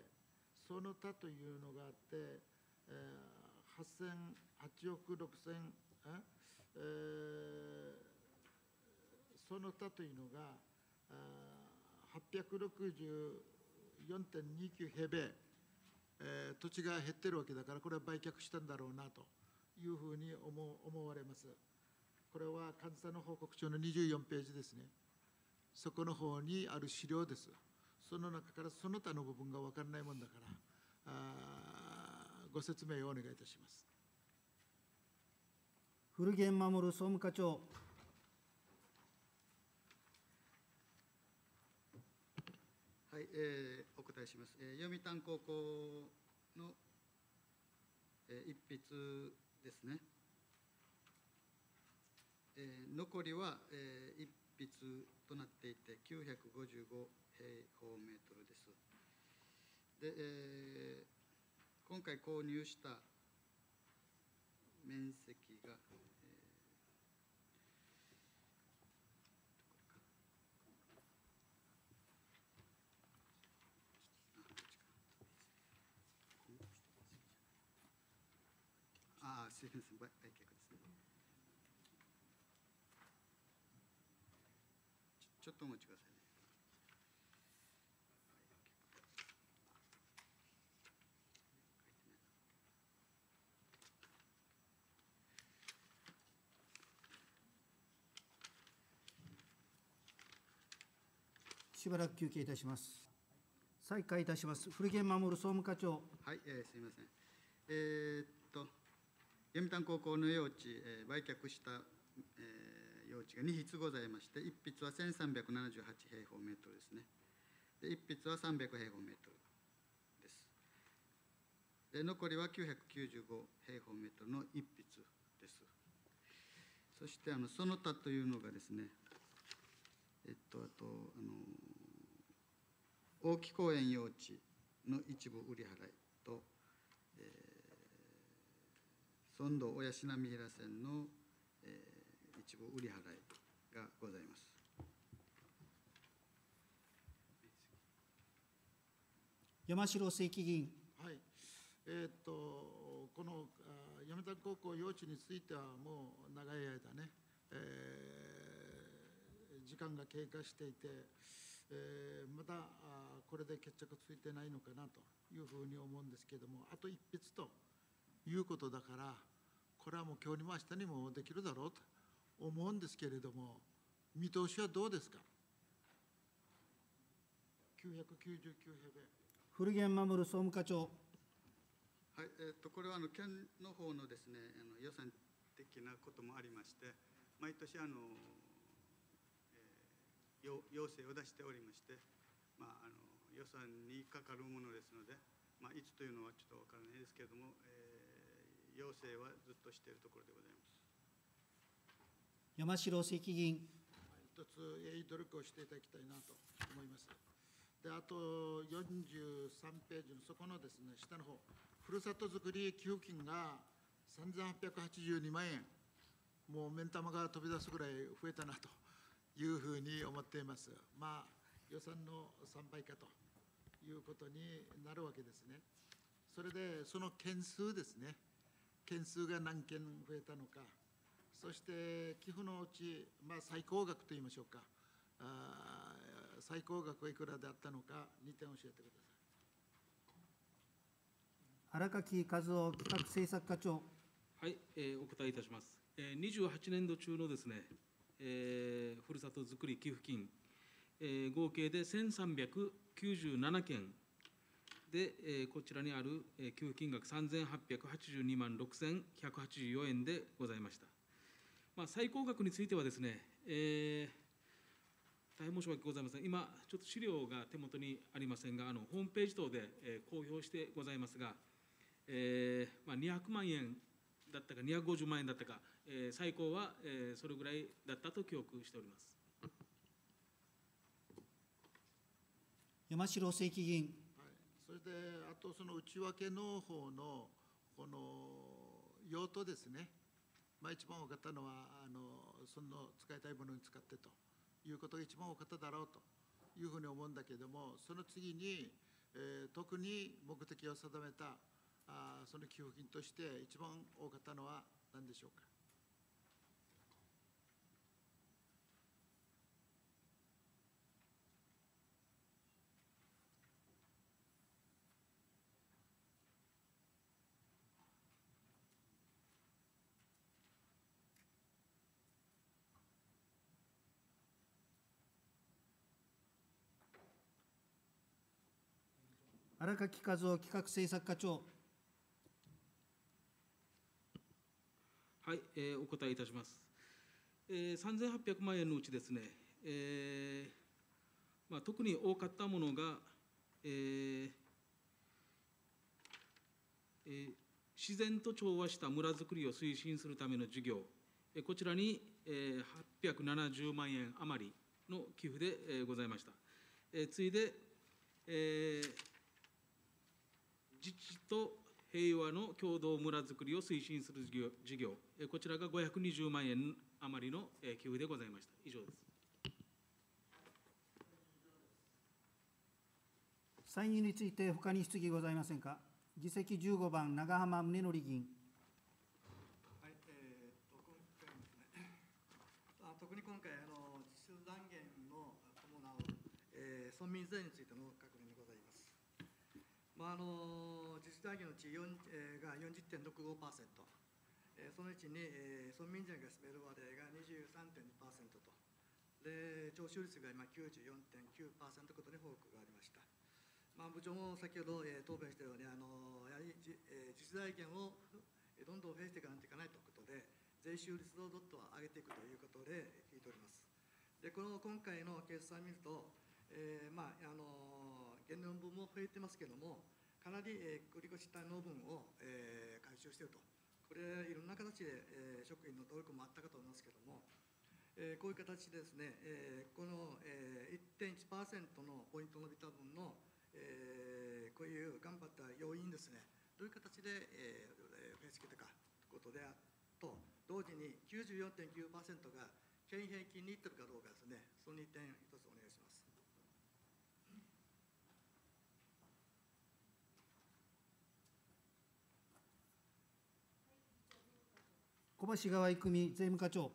その他というのがあって、えーはっせんはちおくろくせん、えー、その他というのがはっぴゃくろくじゅうよんてんにきゅう平米、えー、土地が減ってるわけだから、これは売却したんだろうなというふうに 思, 思われます。これは監査の報告書のにじゅうよんページですね。そこの方にある資料です。その中からその他の部分が分からないもんだから、あご説明をお願いいたします。 古源守総務課長。 はい、えー、お答えします。えー、読谷高校の、えー、一筆ですね。えー、残りは、えー、一筆となっていてきゅうひゃくごじゅうご平方メートルです。で、えー今回購入した面積が、えー、ああ、すみません、売却ですね。ちょ、ちょっとお待ちくださいね。 しばらく休憩いたします。再開いたします。古源守総務課長。 はい、えー、すみません。えー、っと、読谷高校の用地、えー、売却した、えー、用地がに筆ございまして、いち筆はせんさんびゃくななじゅうはち平方メートルですね。で、いち筆はさんびゃく平方メートルです。で、残りはきゅうひゃくきゅうじゅうご平方メートルのいち筆です。そして、あのその他というのがですね、えっと、あと、あの、大木公園用地の一部売り払いと、えー、村道親品三平線の、えー、一部売り払いがございます。 山城正規議員。 はい。えー、っと、この読谷高校用地については、もう長い間ね、えー、時間が経過していて、えー、まだこれで決着ついてないのかなというふうに思うんですけれども、あと一筆ということだから、これはもう今日にも明日にもできるだろうと思うんですけれども、見通しはどうですか。きゅうひゃくきゅうじゅうきゅう平米。 古源守総務課長。 はい、えー、っとこれはあの県の方のですね、あの予算的なこともありまして、毎年あの要請を出しておりまして、まあ、あの予算にかかるものですので、まあ、いつというのはちょっとわからないですけれども、えー、要請はずっとしているところでございます。 山城正規議員。 一つ鋭意努力をしていただきたいなと思います。で、あとよんじゅうさんページのそこのですね、下の方、ふるさとづくり給付金がさんぜんはっぴゃくはちじゅうにまんえん、もう目ん玉が飛び出すぐらい増えたなというふうに思っています。まあ、予算のさんばいかということになるわけですね。それで、その件数ですね、件数が何件増えたのか、そして寄付のうち、まあ、最高額といいましょうか、あ最高額はいくらであったのか、にてん教えてください。 荒垣和夫企画政策課長。 はい、えー、お答えいたします。 えー、にじゅうはちねんど中のですね、えー、ふるさとづくり寄付金、えー、合計でせんさんびゃくきゅうじゅうななけんで、えー、こちらにある、えー、給付金額さんぜんはっぴゃくはちじゅうにまんろくせんひゃくはちじゅうよえんでございました。まあ、最高額についてはですね、えー、大変申し訳ございません。今、ちょっと資料が手元にありませんが、あのホームページ等で、えー、公表してございますが、えーまあ、にひゃくまんえんだったか、にひゃくごじゅうまんえんだったか、えー、最高は、えー、それぐらいだったと記憶しております。 山城正規議員。 はい、それで、あとその内訳の方のこの用途ですね、まあ、一番多かったのはあの、その使いたいものに使ってということが一番多かっただろうというふうに思うんだけれども、その次に、えー、特に目的を定めたあその給付金として一番多かったのは何でしょうか。 荒垣和夫企画政策課長。 はい、えー、お答えいたします。えー、さんぜんはっぴゃくまんえんのうちですね、えーまあ、特に多かったものが、えーえー、自然と調和した村づくりを推進するための事業、えー、こちらに、えー、はっぴゃくななじゅうまんえん余りの寄付で、えー、ございました。えー、次いで、えー、自治と平和の共同村づくりを推進する事業、事業こちらがごひゃくにじゅうまんえん余りの寄付でございました。以上です。 歳入について他に質疑ございませんか。議席じゅうごばん、長浜宗則議員。 はい、えー、と今回ですね、あ特に今回、あの自主断言の伴う、えー、村民税についての確認でございます。まあ、あの自主断言のうちよん、えー、が よんじゅってんろくごパーセント、えー、そのうちに、えー、村民税が占める割合が にじゅうさんてんにパーセント と、で徴収率が今 きゅうじゅうよんてんきゅうパーセント ことに報告がありました。まあ、部長も先ほど、えー、答弁したように、あのやはり、えー、自主財源をどんどん増やしていかないといけないということで、税収率をどっと上げていくということで聞いております。でこの今回の決算を見ると、えーまああの減年分も増えてますけれども、かなり、えー、繰越滞納分を、えー、回収していると、これ、いろんな形で、えー、職員の努力もあったかと思いますけれども、えー、こういう形でですね、えー、この、えー、いってんいちパーセント のポイント伸びた分の、えー、こういう頑張った要因ですね、どういう形で、えー、増やしてきたかということでと、同時に きゅうじゅうよんてんきゅうパーセント が県平均にいってるかどうかですね、そのにてん一つお願いします。 小橋川郁美税務課長。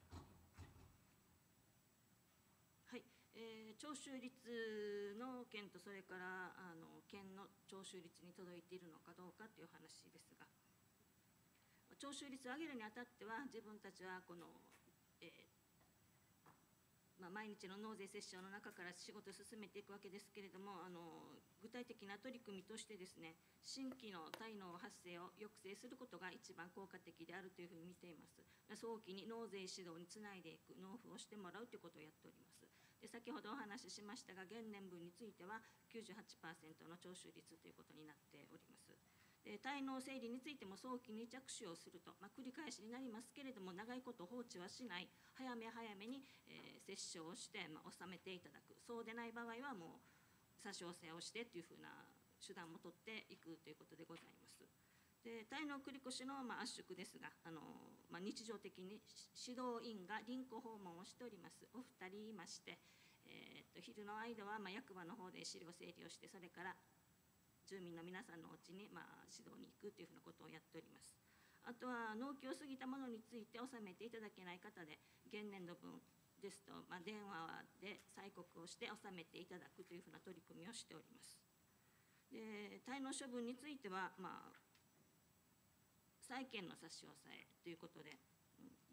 はい、えー、徴収率の件と、それからあの県の徴収率に届いているのかどうかという話ですが、徴収率を上げるにあたっては、自分たちはこの、えーまあ、毎日の納税折衝の中から仕事を進めていくわけですけれども、あの具体的な取り組みとしてですね、新規の滞納発生を抑制することが一番効果的であるというふうに見ています。早期に納税指導につないでいく、納付をしてもらうということをやっております。で先ほどお話ししましたが、現年分については きゅうじゅうはちパーセント の徴収率ということになっております。で滞納整理についても早期に着手をすると、まあ、繰り返しになりますけれども、長いこと放置はしない、早め早めに、えー、折衝をして、まあ、納めていただく、そうでない場合はもう差し押さえをしてというふうな手段も取っていくということでございます。で滞納繰越の、まあ、圧縮ですが、あの、まあ、日常的に指導員が臨庫訪問をしております。お二人いまして、えー、っと昼の間は、まあ、役場の方で資料整理をして、それから住民の皆さんのお家に、まあ、指導に行くというふうなことをやっております。あとは納期を過ぎたものについて納めていただけない方で、現年度分ですと、まあ、電話で催告をして納めていただくというふうな取り組みをしております。で滞納処分については、まあ、債権の差し押さえということで、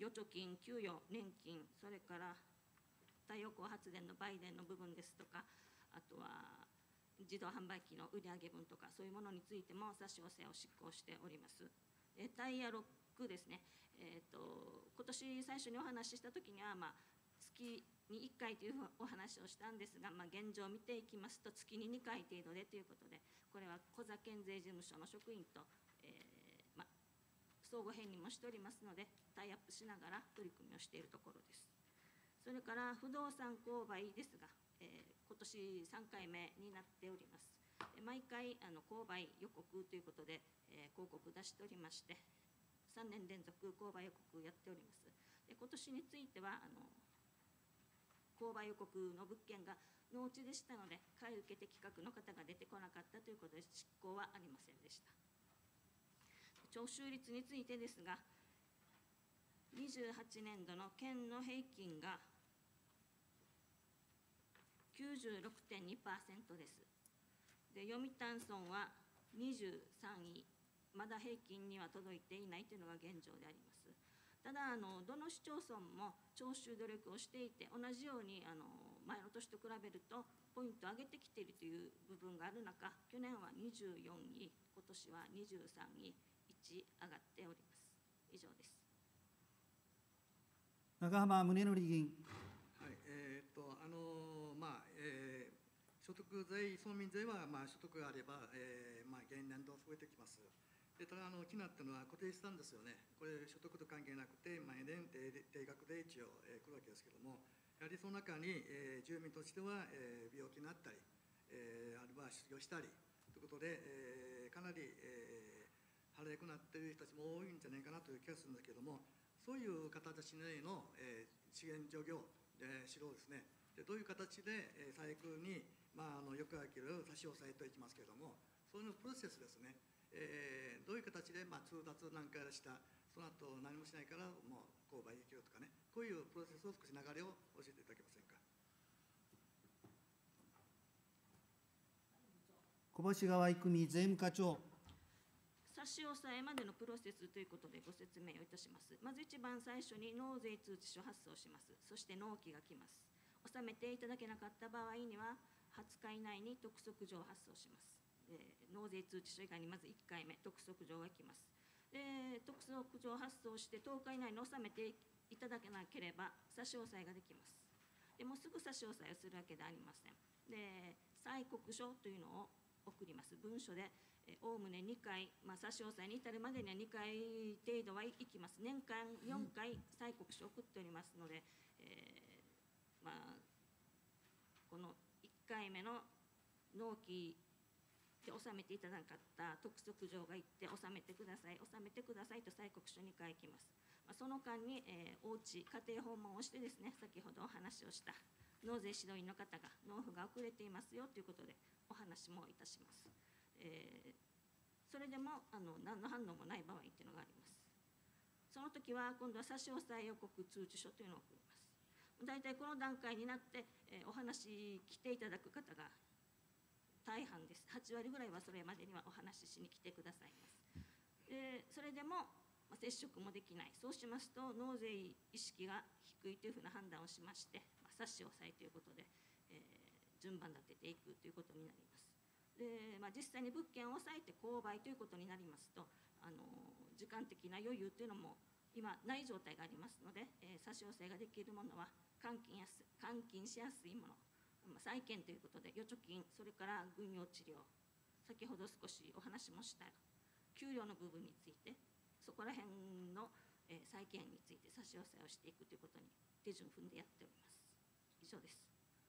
預貯金、給与、年金、それから太陽光発電の売電の部分ですとか、あとは自動販売機の売上分とか、そういうものについても差し押さえを執行しております。えタイヤロックですね、えーと、今年最初にお話ししたときには、まあ、月にいっかいというお話をしたんですが、まあ、現状を見ていきますと、月ににかい程度でということで、これはコザ県税事務所の職員と、えーまあ、相互編にもしておりますので、タイアップしながら取り組みをしているところです。それから不動産購買ですが、えー、今年さんかいめになっております。毎回あの購買予告ということで、えー、広告出しておりまして、さんねん連続購買予告やっております。で今年についてはあの購買予告の物件が農地でしたので、買い受け適格の方が出てこなかったということで、執行はありませんでした。徴収率についてですが、にじゅうはちねんどの県の平均が きゅうじゅうろくてんにパーセント です。で読谷村はにじゅうさんい、まだ平均には届いていないというのが現状であります。ただあの、どの市町村も徴収努力をしていて、同じようにあの前の年と比べると、ポイントを上げてきているという部分がある中、去年はにじゅうよんい、今年はにじゅうさんい、いち上がっております。以上です。 長浜宗則議員。 はい、えー、っと、あのまあ、えー、所得税、村民税は、まあ、所得があれば、えー、まあ、現年度増えてきます。でただあの、気になったのは固定資産ですよね。これ、所得と関係なくて、毎年定定額で一応、えー、来るわけですけれども、やはりその中に、えー、住民としては、えー、病気になったり、えー、あるいは失業したりということで、えー、かなり、えー、払いくなっている人たちも多いんじゃないかなという気がするんですけれども、そういう方たちへの、えー、資源助業、えー、指導ですね。でどういう形で、えー、最悪に、まあ、あのよくあきる差し押さえといきますけれども、そういうプロセスですね。えー、どういう形で、まあ、通達なんかした、その後何もしないからもう購買できるとかね、こういうプロセスを少し流れを教えていただけませんか。 小橋川郁美税務課長。 差し押さえまでのプロセスということでご説明をいたします。まず一番最初に納税通知書発送します。そして納期が来ます。納めていただけなかった場合には、はつか以内に督促状を発送します。えー、納税通知書以外にまずいっかいめ、督促状が来ます。で督促状を発送してとおか以内に納めていただけなければ差し押さえができます。でもうすぐ差し押さえをするわけではありません。で催告書というのを送ります。文書でおおむねにかい、まあ、差し押さえに至るまでにはにかい程度は行きます。年間よんかい催告書を送っておりますので、えーまあ、このいっかいめの納期で納めていただかった督促状が行って納めてください、納めてくださいと催告書にかい行きます。まあ、その間に、えー、おうち、家庭訪問をしてですね、先ほどお話をした納税指導員の方が納付が遅れていますよということでお話もいたします。えー、それでもあの何の反応もない場合というのがあります。その時は今度は差し押さえ予告通知書というのを送ります。大体この段階になって、えー、お話来ていただく方が大半です。はちわりぐらいはそれまでにはお話ししに来てくださいます。でそれでも、まあ、接触もできない。そうしますと納税意識が低いというふうな判断をしまして、まあ、差し押さえということで、えー、順番立てていくということになります。で、まあ、実際に物件を押さえて購買ということになりますと、あの時間的な余裕というのも今ない状態がありますので、えー、差し押さえができるものは換金やす換金しやすいもの、債券ということで、預貯金、それから軍用治療、先ほど少しお話もした給料の部分について、そこら辺の、えー、債券について差し押さえをしていくということに手順踏んでやっております。以上です。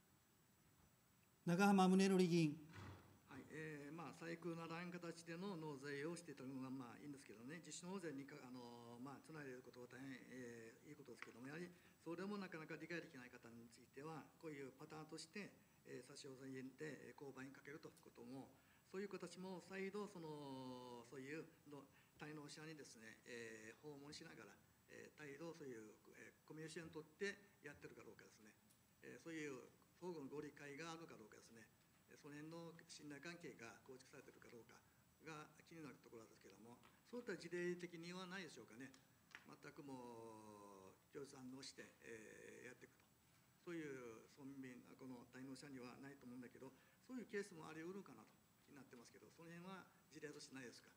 長浜宗則議員。 はい、えー、まあ最高ならん形での納税をしていたのがまあいいんですけどね、自主納税にかあのまあつないでいることは大変、えー、いいことですけども、やはりそれもなかなか理解できない方については、こういうパターンとして、えー、差し押さえで購買にかけるということも、そういう形も再度そのそういうの滞納者にですね、えー、訪問しながら、えー、再度そういう、えー、コミュニケーションを取ってやってるかどうかですね、えー、そういう相互のご理解があるかどうかですね、その辺の信頼関係が構築されているかどうかが気になるところですけれども、そういった事例的にはないでしょうかね。全くもう上手反応して、えーやっていくと、そういう村民、この滞納者にはないと思うんだけど、そういうケースもあり得るかなと気になってますけど、その辺は事例としてないですか。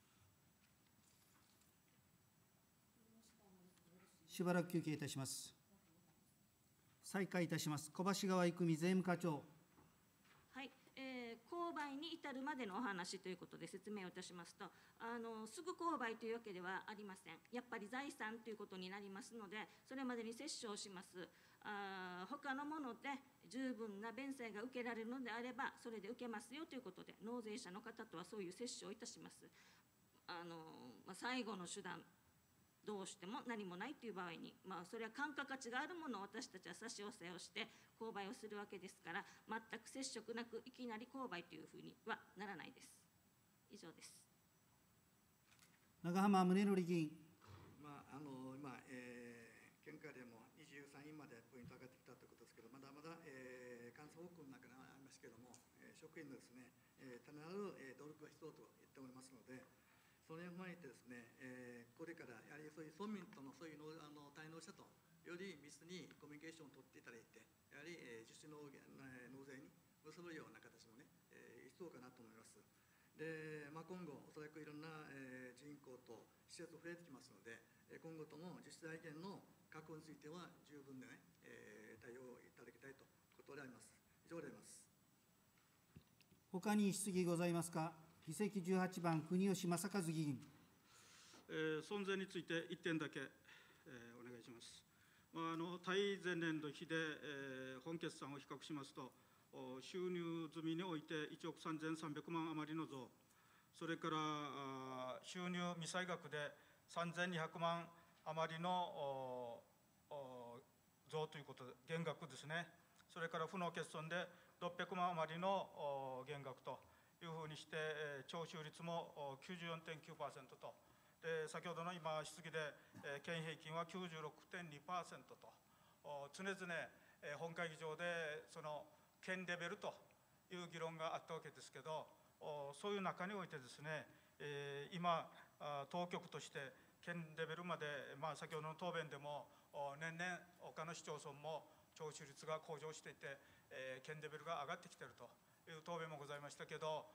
しばらく休憩いたします。再開いたします。小橋川郁美税務課長。 はい、えー、購買に至るまでのお話ということで説明をいたしますと、あのすぐ購買というわけではありません。やっぱり財産ということになりますので、それまでに接種をします。あ他のもので十分な弁済が受けられるのであれば、それで受けますよということで、納税者の方とはそういう接種をいたします。あのまあ、最後の手段、どうしても何もないという場合に、まあ、それは換価価値があるものを私たちは差し押さえをして購買をするわけですから、全く接触なくいきなり購買というふうにはならないです。以上です。 長浜宗則議員。 まああの今、えー、見解でもにじゅうさんいまでポイント上がってきたということですけど、まだまだ、えー、監査報告の中にありますけれども、えー、職員のですね、えー、単なる、えー、努力が必要と言っておりますので、それを踏まえてですね、えー、これからやはりそういう村民とのそういうのあの滞納者とより密にコミュニケーションを取っていただいて、やはり、えー、自主納納税に結ぶような形もね、えー、必要かなと思います。で、まあ、今後、おそらくいろんな、えー、人口と施設増えてきますので、今後とも自治体権の確保については十分でね、えー、対応いただきたいということであります。以上であります。 他に質疑ございますか。議席じゅうはちばん、国吉正和議員。 えー、損税についていってんだけ、えー、お願いします。まあ、あの対前年度比で、えー、本決算を比較しますと、収入済みにおいていちおくさんぜんさんびゃくまん余りの増、それから収入未済額でさんぜんにひゃくまん余りの増ということで、減額ですね、それから負の欠損でろっぴゃくまん余りの減額というふうにして、徴収率も きゅうじゅうよんてんきゅうパーセント と、で先ほどの今、質疑で、県平均は きゅうじゅうろくてんにパーセント と、常々本会議場でその県レベルという議論があったわけですけど、そういう中においてですね、今、当局として県レベルまで、まあ、先ほどの答弁でも、年々、他の市町村も徴収率が向上していて、県レベルが上がってきているという答弁もございましたけど、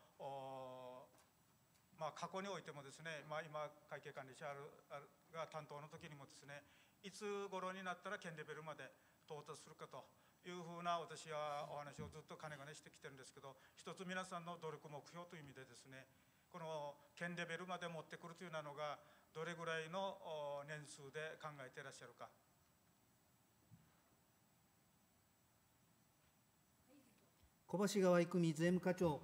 まあ、過去においてもですね、まあ、今、会計管理者が担当の時にもですね、いつ頃になったら県レベルまで到達するかというふうな私はお話をずっとかねがねしてきてるんですけど、一つ皆さんの努力目標という意味でですね、この県レベルまで持ってくるというのがどれぐらいの年数で考えていらっしゃるか。 小橋川郁美税務課長。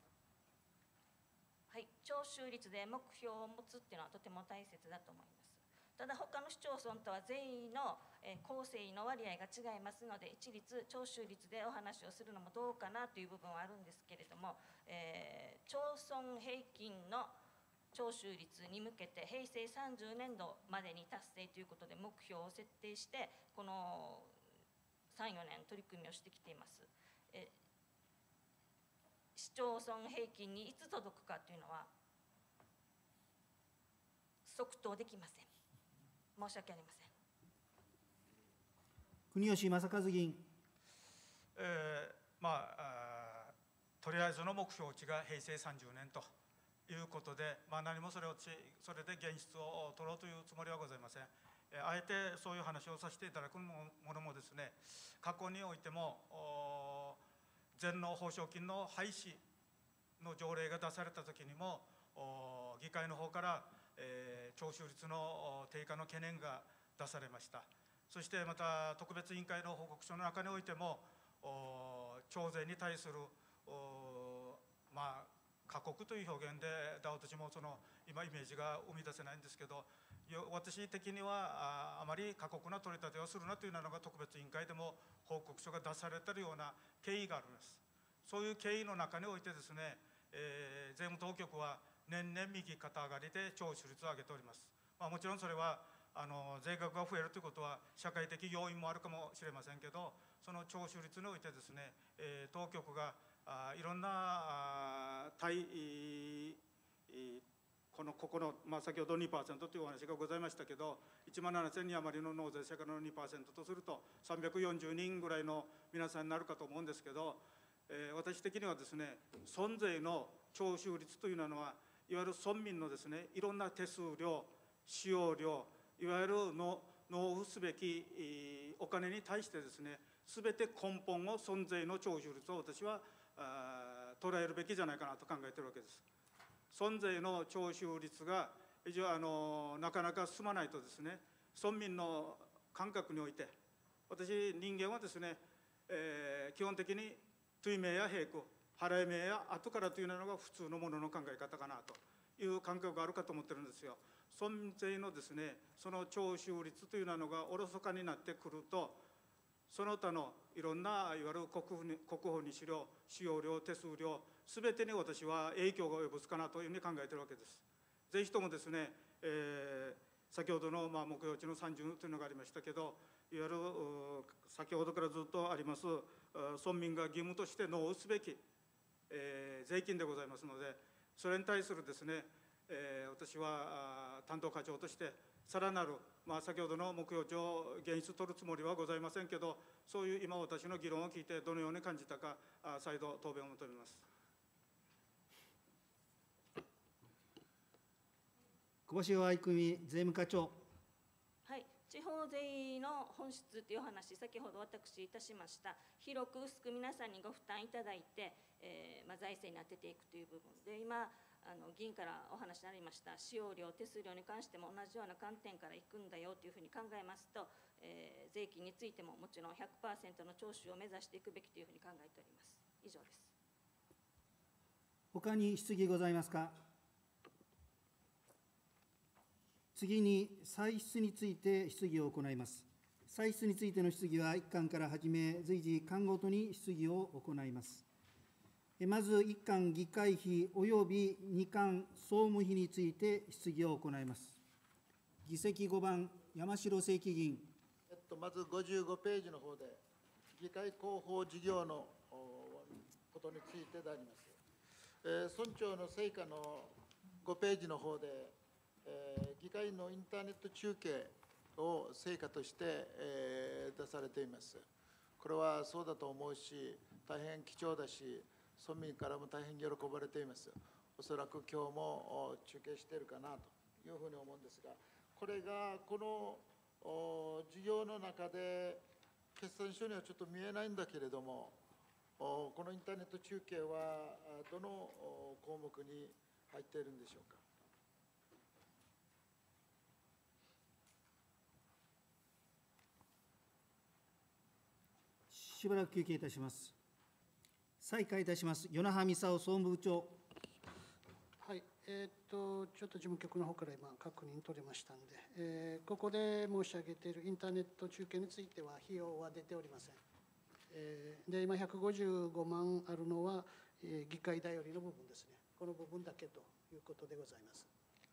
はい、徴収率で目標を持つっていうのはとても大切だと思います。ただ他の市町村とは全員の構成員の割合が違いますので、一律徴収率でお話をするのもどうかなという部分はあるんですけれども、えー、町村平均の徴収率に向けて平成さんじゅうねんどまでに達成ということで目標を設定して、このさん、よねん取り組みをしてきています。えー市町村平均にいつ届くかというのは即答できません。申し訳ありません。 国吉正和議員。 えー、まあとりあえずの目標値が平成さんじゅうねんということで、まあ、何もそれをそれで現実を取ろうというつもりはございません。えー、あえてそういう話をさせていただくものもですね、過去においても全納報奨金の廃止の条例が出されたときにも、議会の方から、えー、徴収率の低下の懸念が出されました。そしてまた特別委員会の報告書の中においても、徴税に対するまあ過酷という表現で私もその今イメージが生み出せないんですけど、私的には あ, あまり過酷な取り立てをするなというのが特別委員会でも報告書が出されているような経緯があるんです。そういう経緯の中においてですね、えー、税務当局は年々右肩上がりで徴収率を上げております。まあ、もちろんそれはあの税額が増えるということは社会的要因もあるかもしれませんけど、その徴収率においてですね、えー、当局があいろんな対このここの、まあ、先ほど にパーセント というお話がございましたけど、いちまんななせんにん余りの納税者からの にパーセント とすると、さんびゃくよんじゅうにんぐらいの皆さんになるかと思うんですけど、えー、私的にはですね、村税の徴収率というのは、いわゆる村民のですね、いろんな手数料、使用料、いわゆる納付すべきお金に対してですね、すべて根本を村税の徴収率を私は捉えるべきじゃないかなと考えているわけです。村税の徴収率が以上あのなかなか進まないとですね、村民の感覚において、私人間はですね、えー、基本的に対名や平空、払い目や後からというのが普通のものの考え方かなという感覚があるかと思ってるんですよ。村税のですね、その徴収率というのがおろそかになってくると、その他のいろんないわゆる国庫に国保にしろ、使用料、手数料、すべてに私は影響が及ぼすかなというふうに考えているわけです。ぜひともですね、えー、先ほどのまあ目標値のさんじゅうというのがありましたけど、いわゆる先ほどからずっとあります村民が義務として納付すべき、えー、税金でございますので、それに対するですね、えー、私は担当課長としてさらなる、まあ、先ほどの目標値を現実取るつもりはございませんけど、そういう今私の議論を聞いてどのように感じたか、再度答弁を求めます。 小橋愛組税務課長。 はい、地方税の本質というお話、先ほど私いたしました。広く薄く皆さんにご負担いただいて、えーまあ、財政に当てていくという部分で、今あの議員からお話になりました使用料、手数料に関しても同じような観点からいくんだよというふうに考えますと、えー、税金についてももちろん ひゃくパーセント の徴収を目指していくべきというふうに考えております。以上です。 他に質疑ございますか。次に歳出について質疑を行います。歳出についての質疑はいっかんから始め、随時巻ごとに質疑を行います。まずいっかん議会費およびにかん総務費について質疑を行います。議席ごばん、山城正規議員。 えっと、まずごじゅうごページの方で、議会広報事業のことについてであります。えー、村長の成果のごページの方で、えー、議会のインターネット中継を成果として、えー、出されています。これはそうだと思うし、大変貴重だし、村民からも大変喜ばれています。おそらく今日も中継しているかなというふうに思うんですが、これがこの事業の中で、決算書にはちょっと見えないんだけれども、このインターネット中継はどの項目に入っているんでしょうか。 しばらく休憩いたします。再開いたします。与那覇美沙総務部長。 はい、えー、っと、ちょっと事務局の方から今、確認取れましたので、えー、ここで申し上げているインターネット中継については、費用は出ておりません。えー、で、今、ひゃくごじゅうごまんあるのは、えー、議会頼りの部分ですね。この部分だけということでございます。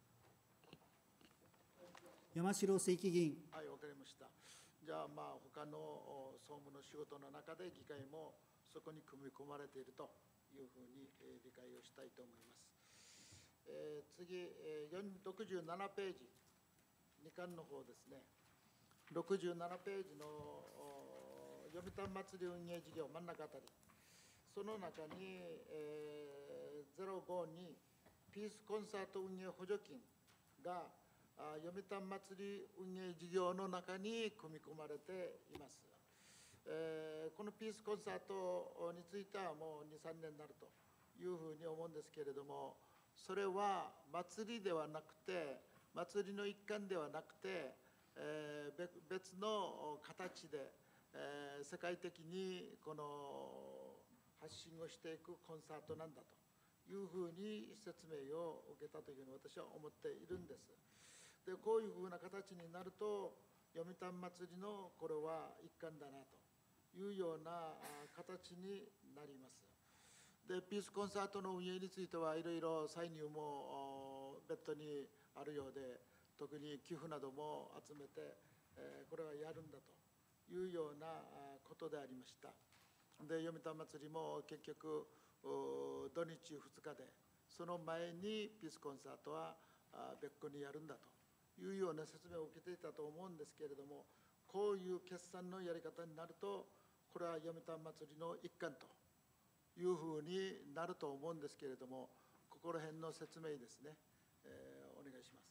山城正規議員。 はい、わかりました。じゃあ、まあ、他の総務の仕事の中で、議会もそこに組み込まれているというふうに理解をしたいと思います。えー、次、えー、ろくじゅうななページ、にかんの方ですね。ろくじゅうななページの読谷祭り運営事業真ん中あたり、その中に、えー、ゼロごにピースコンサート運営補助金が読谷祭り運営事業の中に組み込まれています。えー、このピースコンサートについてはもうに、さんねんになるというふうに思うんですけれども、それは祭りではなくて、祭りの一環ではなくて、えー、別の形で、えー、世界的にこの発信をしていくコンサートなんだというふうに説明を受けたというふうに私は思っているんです。で、こういうふうな形になると、読谷祭りのこれは一環だなというような形になります。で、ピースコンサートの運営についてはいろいろ歳入も別途にあるようで、特に寄付なども集めて、えー、これはやるんだというようなことでありました。で、読谷祭りも結局土日ふつかで、その前にピースコンサートは別個にやるんだというような説明を受けていたと思うんですけれども、こういう決算のやり方になると、これは読谷祭りの一環というふうになると思うんですけれども、ここら辺の説明ですね、えー、お願いします。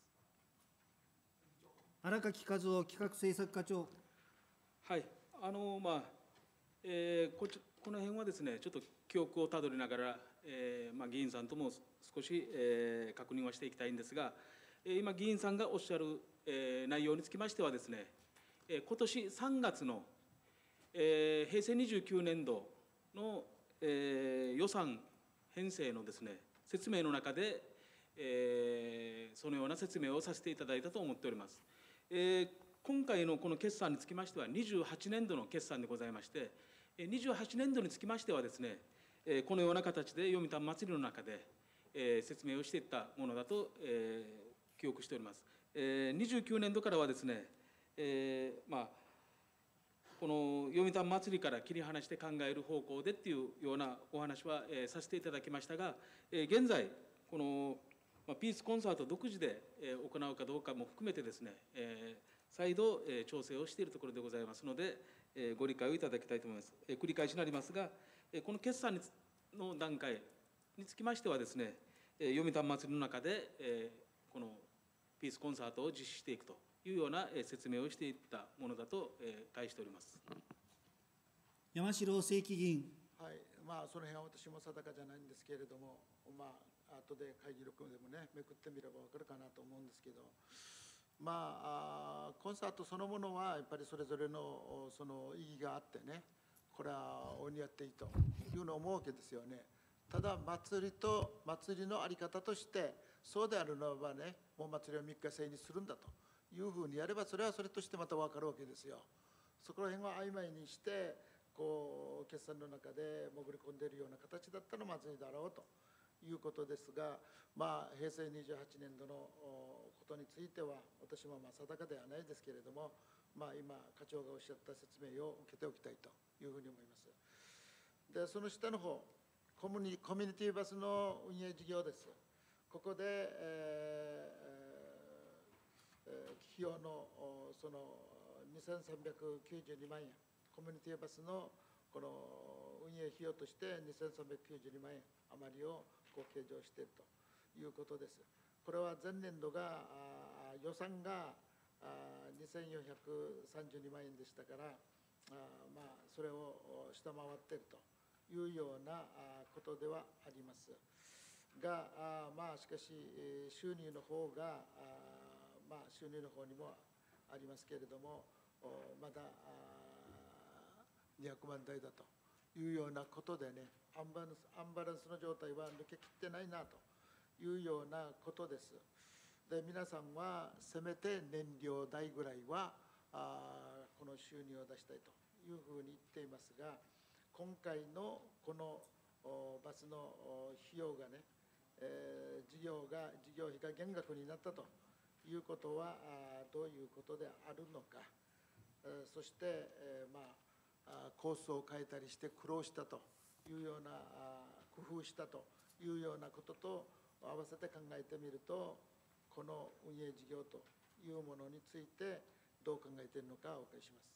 荒垣和夫企画政策課長。 はい、あのまあえー、こちこの辺はですね、ちょっと記憶をたどりながら、えーまあ、議員さんとも少し、えー、確認はしていきたいんですが、えー、今、議員さんがおっしゃる、えー、内容につきましてはですね、えー、今年さんがつの、えー、平成にじゅうきゅうねんどの、えー、予算編成のですね、説明の中で、えー、そのような説明をさせていただいたと思っております。えー、今回のこの決算につきましては、にじゅうはちねんどの決算でございまして、にじゅうはちねんどにつきましてはですね、このような形で読谷祭りの中で説明をしていったものだと記憶しております。にじゅうきゅうねんどからはですね、まあ、この読谷祭りから切り離して考える方向でっていうようなお話はさせていただきましたが、現在、このピースコンサート独自で行うかどうかも含めてですね、再度調整をしているところでございますので、ご理解をいただきたいと思います。繰り返しになりますが、この決算の段階につきましてはですね、読谷祭りの中でこのピースコンサートを実施していくというような説明をしていったものだと解しております。 山城正規議員。 はい、まあ、その辺は私も定かじゃないんですけれども、まあ後で会議録でもね、めくってみれば分かるかなと思うんですけど。まあ、コンサートそのものはやっぱりそれぞれのその意義があってね、これは大いにやっていいというのを思うわけですよね。ただ祭りと祭りの在り方としてそうであるならばね、もう祭りをみっか制にするんだというふうにやれば、それはそれとしてまた分かるわけですよ。そこら辺は曖昧にしてこう決算の中で潜り込んでいるような形だったらまずいだろうということですが、まあ、平成にじゅうはちねんどのことについては私もまあ定かではないですけれども、まあ、今課長がおっしゃった説明を受けておきたいというふうに思います。でその下の方、コミュニコミュニティバスの運営事業です。ここで、えーえー、費用のそのにせんさんびゃくきゅうじゅうにまんえん、コミュニティバスのこの運営費用としてにせんさんびゃくきゅうじゅうにまんえん余りをこう計上しているということです。これは前年度が予算がにせんよんひゃくさんじゅうにまんえんでしたから、まあ、それを下回っているというようなことではありますが、まあ、しかし収入の方が、まあ、収入の方にもありますけれども、まだにひゃくまんだいだというようなことでね、アンバランス、アンバランスの状態は抜けきってないなというようなことです。で、皆さんはせめて燃料代ぐらいはあこの収入を出したいというふうに言っていますが、今回のこのバスの費用がね、えー、事業が事業費が減額になったということはどういうことであるのか、そして、えー、まあコースを変えたりして苦労したというような工夫したというようなことと合わせて考えてみると、この運営事業というものについてどう考えているのかお伺いします。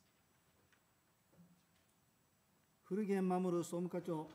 古源守総務課長。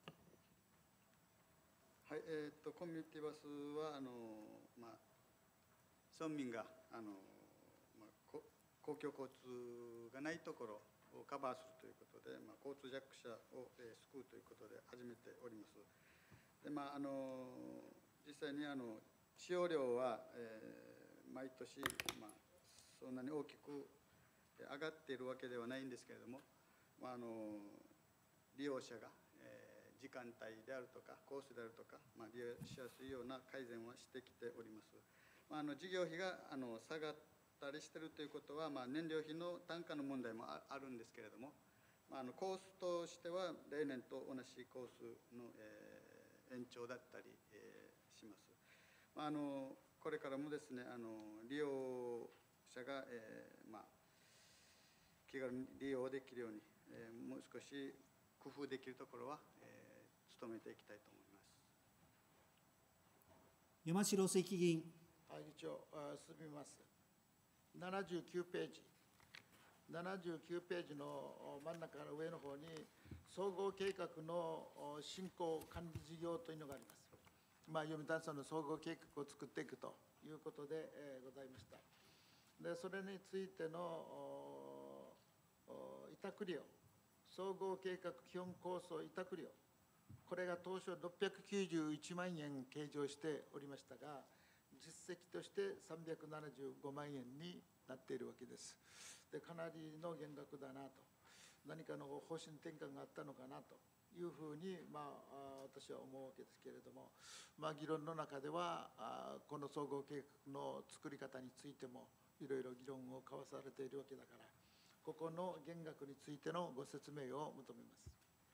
はい、えー、とコミュニティバスはあの、まあ、村民があの、まあ、公共交通がないところをカバーするということで、まあ、交通弱者を、えー、救うということで始めております。で、まあ、あの実際にあの使用量は、えー、毎年、まあ、そんなに大きく上がっているわけではないんですけれども、まあ、あの利用者が、えー、時間帯であるとかコースであるとか、まあ、利用しやすいような改善はしてきております。まあ、あの事業費があの下がったりしているということは、まあ、燃料費の単価の問題も あ, あるんですけれども、まあ、あのコースとしては例年と同じコースの、えー、延長だったり、えー、します。まあ、あのこれからもですね、あの利用者が、えーまあ、気軽に利用できるように、えー、もう少し工夫できるところは、えー、努めていきたいと思います。 山城正規議員。 あ一応あ進みます。ななじゅうきゅうページ。ななじゅうきゅうページの真ん中から上の方に、総合計画の進行管理事業というのがあります。まあ、読谷村の総合計画を作っていくということで、えー、ございました。で、それについての委託料、総合計画基本構想委託料、これが当初ろっぴゃくきゅうじゅういちまんえん計上しておりましたが、実績としてさんびゃくななじゅうごまんえんになっているわけです。で、かなりの減額だなと、何かの方針転換があったのかなというふうに、まあ、私は思うわけですけれども、まあ、議論の中では、この総合計画の作り方についても、いろいろ議論を交わされているわけだから、ここの減額についてのご説明を求めます。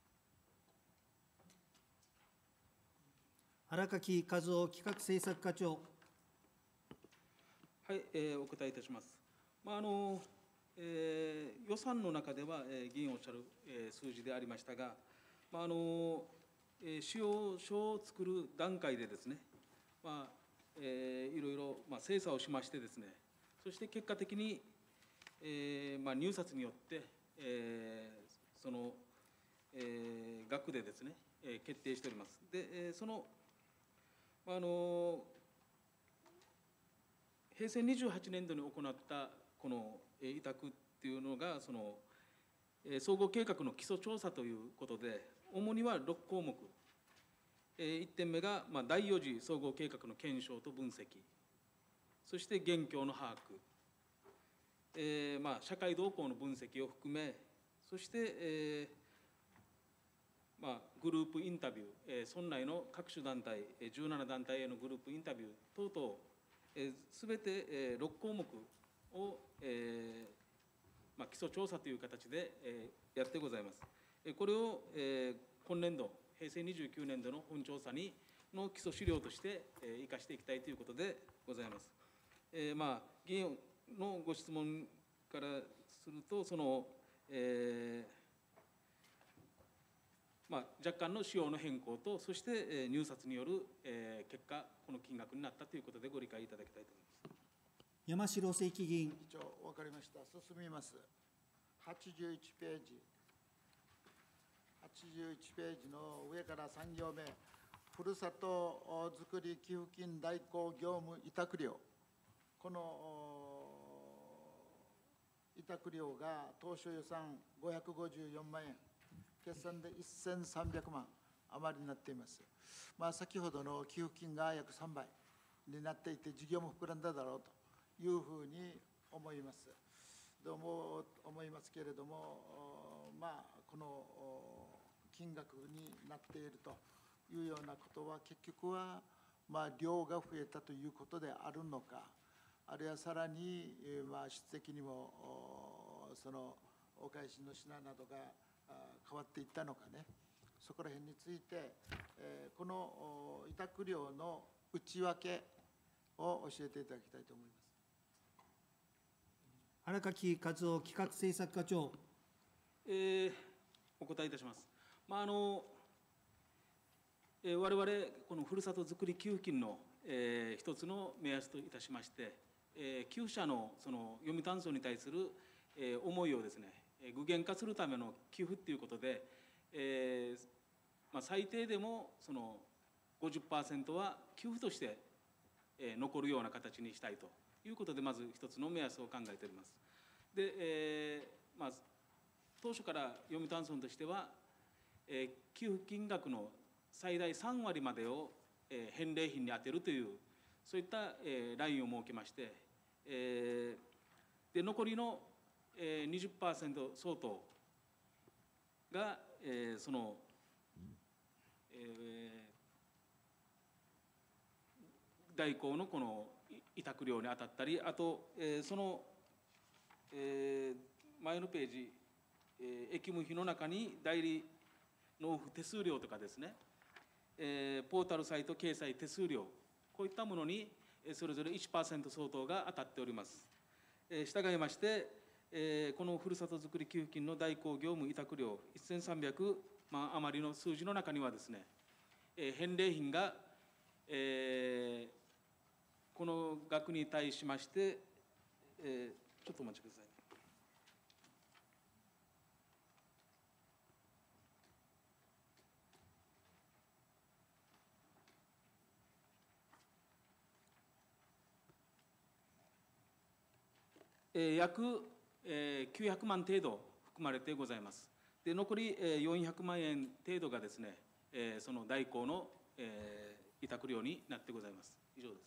荒垣和夫企画政策課長。 はい、えー、お答えいたします。まああのえー、予算の中では、えー、議員おっしゃる、えー、数字でありましたが、まああのえー、使用書を作る段階でですね、まあえー、いろいろ、まあ、精査をしましてですね、そして結果的に、えーまあ、入札によって、えー、その、えー、額でですね、えー、決定しております。で、えー、その、まああの平成にじゅうはちねんどに行ったこの委託っていうのが、その総合計画の基礎調査ということで、主にはろくこうもく。いってんめがまあだいよ次総合計画の検証と分析、そして現況の把握、えー、まあ社会動向の分析を含め、そして、えーまあ、グループインタビュー、えー、村内の各種団体、じゅうななだんたいへのグループインタビュー等々、すべて、えー、ろくこうもくを、えーまあ、基礎調査という形で、えー、やってございます。これを、えー、今年度、平成にじゅうきゅうねんどの本調査にの基礎資料として、えー、生かしていきたいということでございます。えーまあ、議員のご質問からすると、その、えーまあ、若干の仕様の変更と、そして、えー、入札による、えー、結果、この金額になったということでご理解いただきたいと思います。 山城正規議員。 一応分かりました。進みます。はちじゅういちページ。はちじゅういちページの上からさん行目。ふるさとづくり寄付金代行業務委託料。この委託料が当初予算ごひゃくごじゅうよんまんえん。決算でせんさんびゃくまん余りになっています。まあ、先ほどの給付金が約さんばいになっていて、事業も膨らんだだろうというふうに思います。どうも思いますけれども、まあ、この金額になっているというようなことは、結局は、まあ、量が増えたということであるのか、あるいはさらに、まあ、質的にもそのお返しの品などが変わっていったのかね、そこら辺について、えー、この委託料の内訳を教えていただきたいと思います。 荒垣和夫企画政策課長。 えー、お答えいたします。まああのえー、我々、このふるさとづくり給付金の、えー、一つの目安といたしまして、えー、給付者のその読谷村に対する、えー、思いをですね、具現化するための寄付ということで、えーまあ、最低でもその ごじゅっパーセント は給付として、えー、残るような形にしたいということで、まず一つの目安を考えております。で、えーまあ、当初から読谷村としては、えー、寄付金額の最大さんわりまでを、えー、返礼品に充てるという、そういった、えー、ラインを設けまして、えー、で残りのえー、にじゅっパーセント 相当が、えー、その、えー、代行のこの委託料に当たったり、あと、えー、その、えー、前のページ、えー、役務費の中に代理納付手数料とかですね、えー、ポータルサイト掲載手数料、こういったものにそれぞれ いちパーセント 相当が当たっております。えー、従いまして、えー、このふるさとづくり給付金の代行業務委託料せんさんびゃくまん余りの数字の中にはですね、えー、返礼品が、えーこの額に対しまして、えー、ちょっとお待ちください。えー、約、えー、きゅうひゃくまん程度含まれてございます。で残り、えー、よんひゃくまんえん程度がですね、えー、その代行の、えー、委託料になってございます。以上です。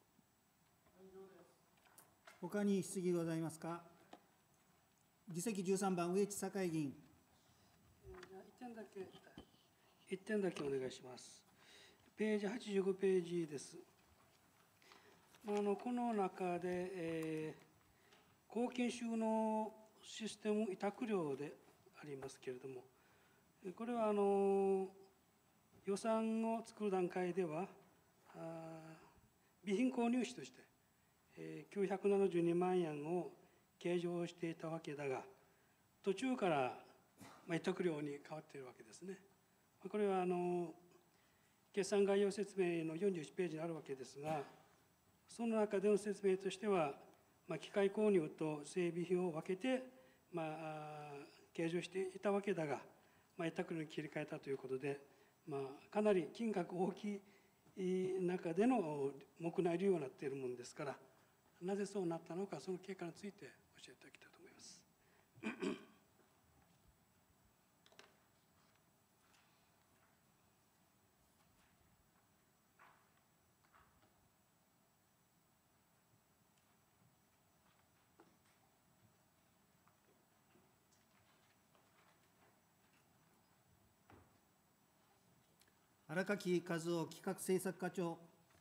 他に質疑ございますか。議席じゅうさんばん、上地栄議員。 いってんだけ、いってんだけお願いします。ページはちじゅうごページです。あのこの中で、えー、公金収納システム委託料でありますけれども、これはあの予算を作る段階では、あ備品購入費として、えー、きゅうひゃくななじゅうにまんえんを計上していたわけだが、途中から、まあ、委託料に変わっているわけですね。これはあの決算概要説明のよんじゅういちページにあるわけですが、その中での説明としては、まあ、機械購入と整備費を分けて、まあ、計上していたわけだが、まあ、委託料に切り替えたということで、まあ、かなり金額大きい中での木内利用になっているものですから、なぜそうなったのか、その経過について教えていただきたいと思います。 荒垣和夫企画政策課長。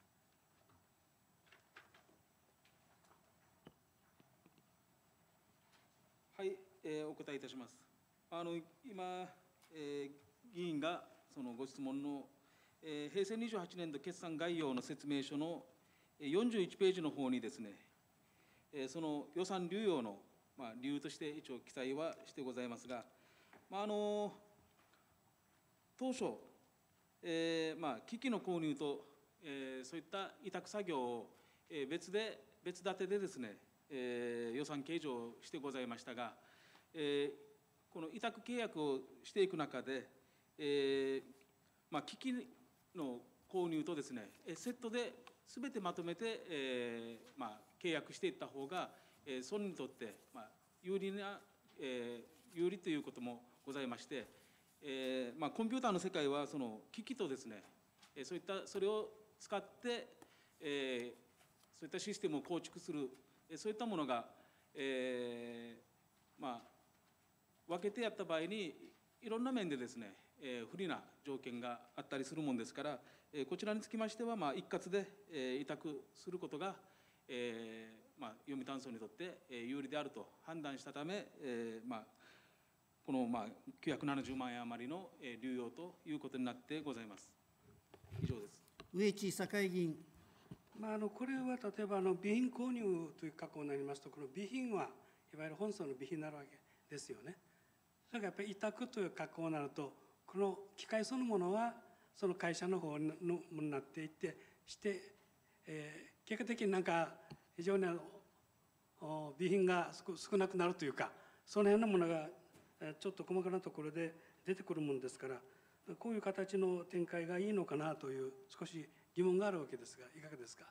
はい、えー、お答えいたします。あの今、えー、議員がそのご質問の、えー、平成にじゅうはちねん度決算概要の説明書のよんじゅういちページの方にですね、えー、その予算流用の、まあ、理由として一応記載はしてございますが、まあ、あの当初、えーまあ、機器の購入と、えー、そういった委託作業を、えー、別で別立てでですね、えー、予算計上してございましたが、えー、この委託契約をしていく中で、えーまあ、機器の購入とですねセットで全てまとめて、えーまあ、契約していった方が、えー、村にとって、まあ、有利な、えー、有利ということもございまして、えーまあ、コンピューターの世界はその機器とですね、えー、そういったそれを使って、えー、そういったシステムを構築する、えー、そういったものが、えーまあ、分けてやった場合にいろんな面でですね、えー、不利な条件があったりするもんですから、えー、こちらにつきましては、まあ、一括で、えー、委託することが、えーまあ、読谷村にとって、えー、有利であると判断したため、えーまあこのまあきゅうひゃくななじゅうまんえん余りの流用ということになってございます。以上です。 上地栄議員。 まあ、あのこれは例えばあの備品購入という格好になりますと、この備品はいわゆる本村の備品になるわけですよね。それがやっぱり委託という格好になると、この機械そのものはその会社の方のものになっていってして、えー、結果的になんか非常にあの備品が少なくなるというか、その辺のものがちょっと細かなところで出てくるものですから、こういう形の展開がいいのかなという少し疑問があるわけですが、いかがですか。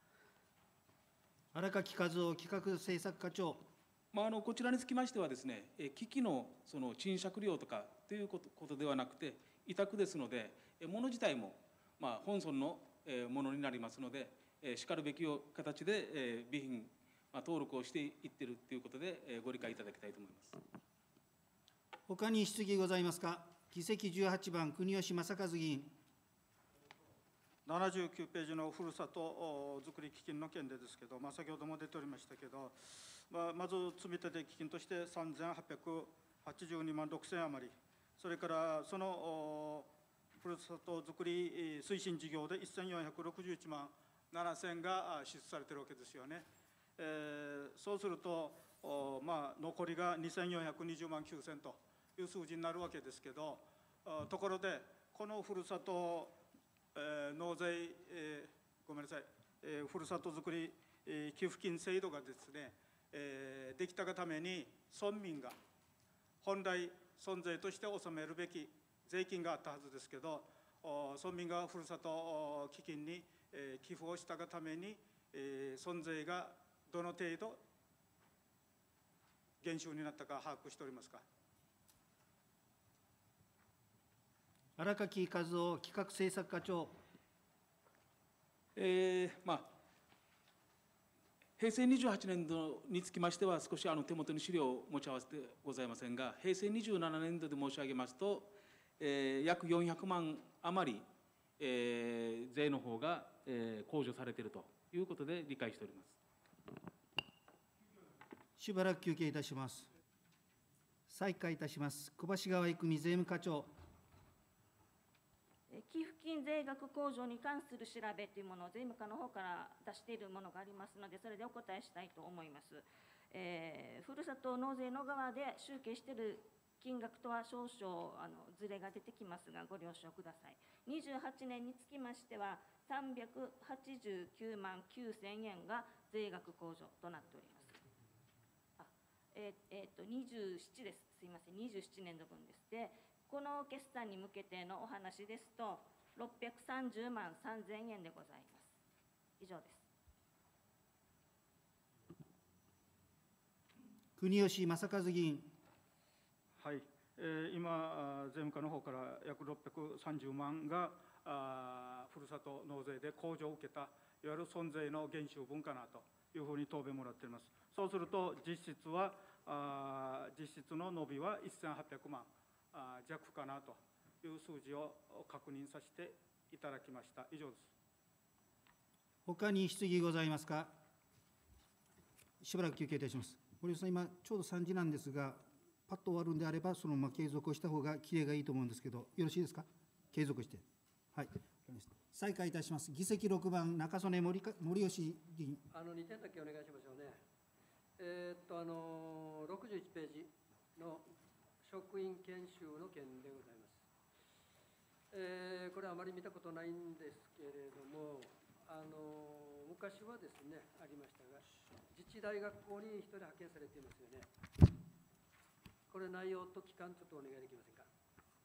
荒垣和夫企画政策課長。 まあ、あのこちらにつきましてはですね、機器のその賃借料とかということことではなくて、委託ですので、物自体もまあ本村のものになりますので、しかるべき形で備品登録をしていっているということで、ご理解いただきたいと思います。 他に質疑ございますか。議席じゅうはちばん、国吉正和議員。 ななじゅうきゅうページのふるさとづくり基金の件でですけど、まあ、先ほども出ておりましたけど、まあ、まず積立基金としてさんぜんはっぴゃくはちじゅうにまんろくせん余り、それからそのふるさとづくり推進事業でせんよんひゃくろくじゅういちまんななせんが支出されているわけですよね。えー、そうすると、まあ、残りがにせんよんひゃくにじゅうまんきゅうせんという数字になるわけですけど、ところでこのふるさと、えー、納税、えー、ごめんなさい、えー、 ー、ふるさとづくり寄付金制度がですね、えー、できたがために村民が本来村税として納めるべき税金があったはずですけど、村民がふるさと基金に寄付をしたがために、村税がどの程度減収になったか把握しておりますか。 荒垣和夫企画政策課長。 えーまあ、平成にじゅうはちねんどにつきましては、少しあの手元に資料を持ち合わせてございませんが、平成にじゅうななねんどで申し上げますと、えー、約よんひゃくまん余り、えー、税の方が、えー、控除されているということで理解しております。 しばらく休憩いたします。再開いたします。小橋川郁美税務課長。 寄付金税額控除に関する調べというものを税務課の方から出しているものがありますので、それでお答えしたいと思います。えー、ふるさと納税の側で集計している金額とは少々あのずれが出てきますが、ご了承ください。にじゅうはちねんにつきましては、さんびゃくはちじゅうきゅうまんきゅうせんえんが税額控除となっております。あえーえー、とにじゅうななです。すみません、にじゅうななねんどぶんです。でこの決算に向けてのお話ですと、ろっぴゃくさんじゅうまんさんぜんえんでございます。以上です。 国吉正和議員。 はい、えー、今、税務課の方から約ろっぴゃくさんじゅうまんがあふるさと納税で控除を受けた、いわゆる村税の減収分かなというふうに答弁もらっております。そうすると、実質は、あ実質の伸びはせんはっぴゃくまんあ弱かなという数字を確認させていただきました。以上です。 他に質疑ございますか。しばらく休憩いたします。堀尾さん、今ちょうどさんじなんですが、パッと終わるんであれば、そのまま継続をした方がキレがいいと思うんですけど、よろしいですか。継続して。はい。再開いたします。議席ろくばん、中曽根森森吉議員。 あのにてんだけお願いしましょうね。えー、っと、あの、ろくじゅういちページの職員研修の件でございます。えー、これはあまり見たことないんですけれども、あの昔はですね、ありましたが、自治大学校に一人派遣されていますよね。これ、内容と期間、ちょっとお願いできませんか。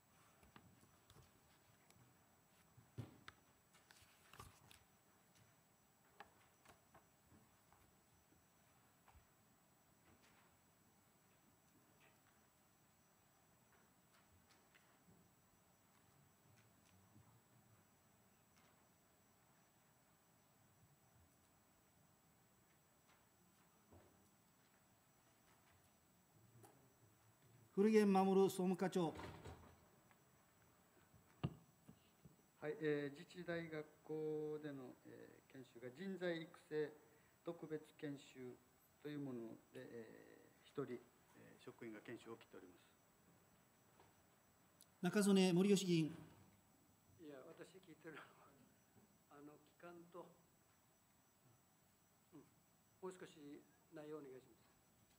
古源守総務課長。 はい、えー、自治大学校での、えー、研修が人材育成特別研修というもので、えー、一人、えー、職員が研修を受けております。 中曽根森吉議員。 いや、私聞いてるのは、あの期間と、うん、もう少し内容をお願いします。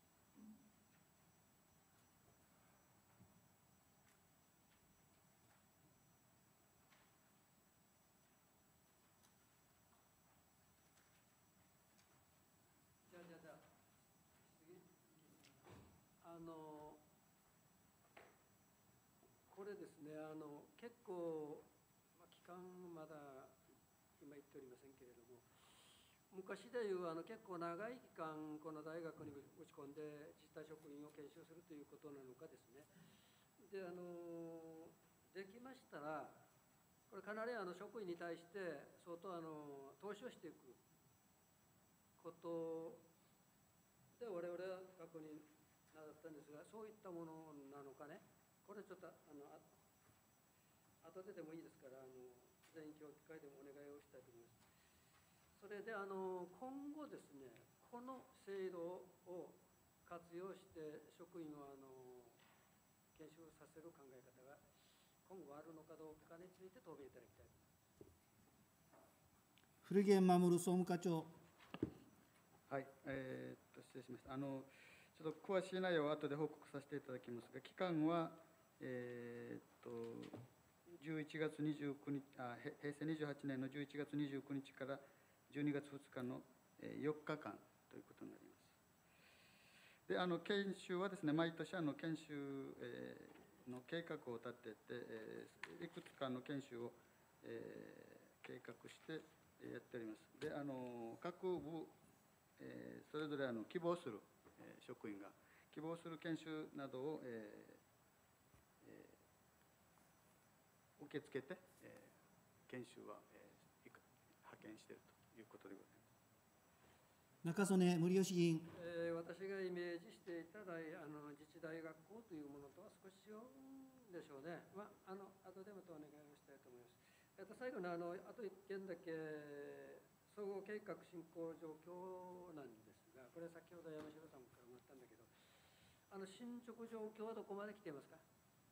あのこれですね、あの結構、まあ、期間まだ今言っておりませんけれども、昔でいうあの結構長い期間この大学に打ち込んで自治体職員を研修するということなのかですね。で、あのできましたら、これかなりあの職員に対して相当あの投資をしていくことで我々は確認なさったんですが、そういったものなのかね、これちょっとあのあ後ででもいいですから、あの全員協議会でもお願いをしたいと思います。それであの今後ですね、この制度を活用して職員をあの研修させる考え方が今後あるのかどうかについて答弁いただきたいと思います。 古源守総務課長。 はい、えー、っと失礼しました。あのちょっと詳しい内容は後で報告させていただきますが、期間は、えー、っとじゅういちがつにじゅうくにちあ、平成にじゅうはちねんのじゅういちがつにじゅうくにちからじゅうにがつふつかのよっかかんということになります。で、あの研修はですね、毎年あの研修の計画を立てて、いくつかの研修を計画してやっております。で、あの各部それぞれあの希望する職員が希望する研修などを受け付けて研修は派遣しているということでございます。 中曽根森喜議員。 えー、私がイメージしていた大あの自治大学校というものとは少し違うんでしょうね。まあ、あの後でまたお願いをしたいと思います。えっと、最後のあのあといっけんだけ総合計画進行状況なんですが、これ先ほど山城さんからもあったんだけど、あの進捗状況はどこまで来ていますか。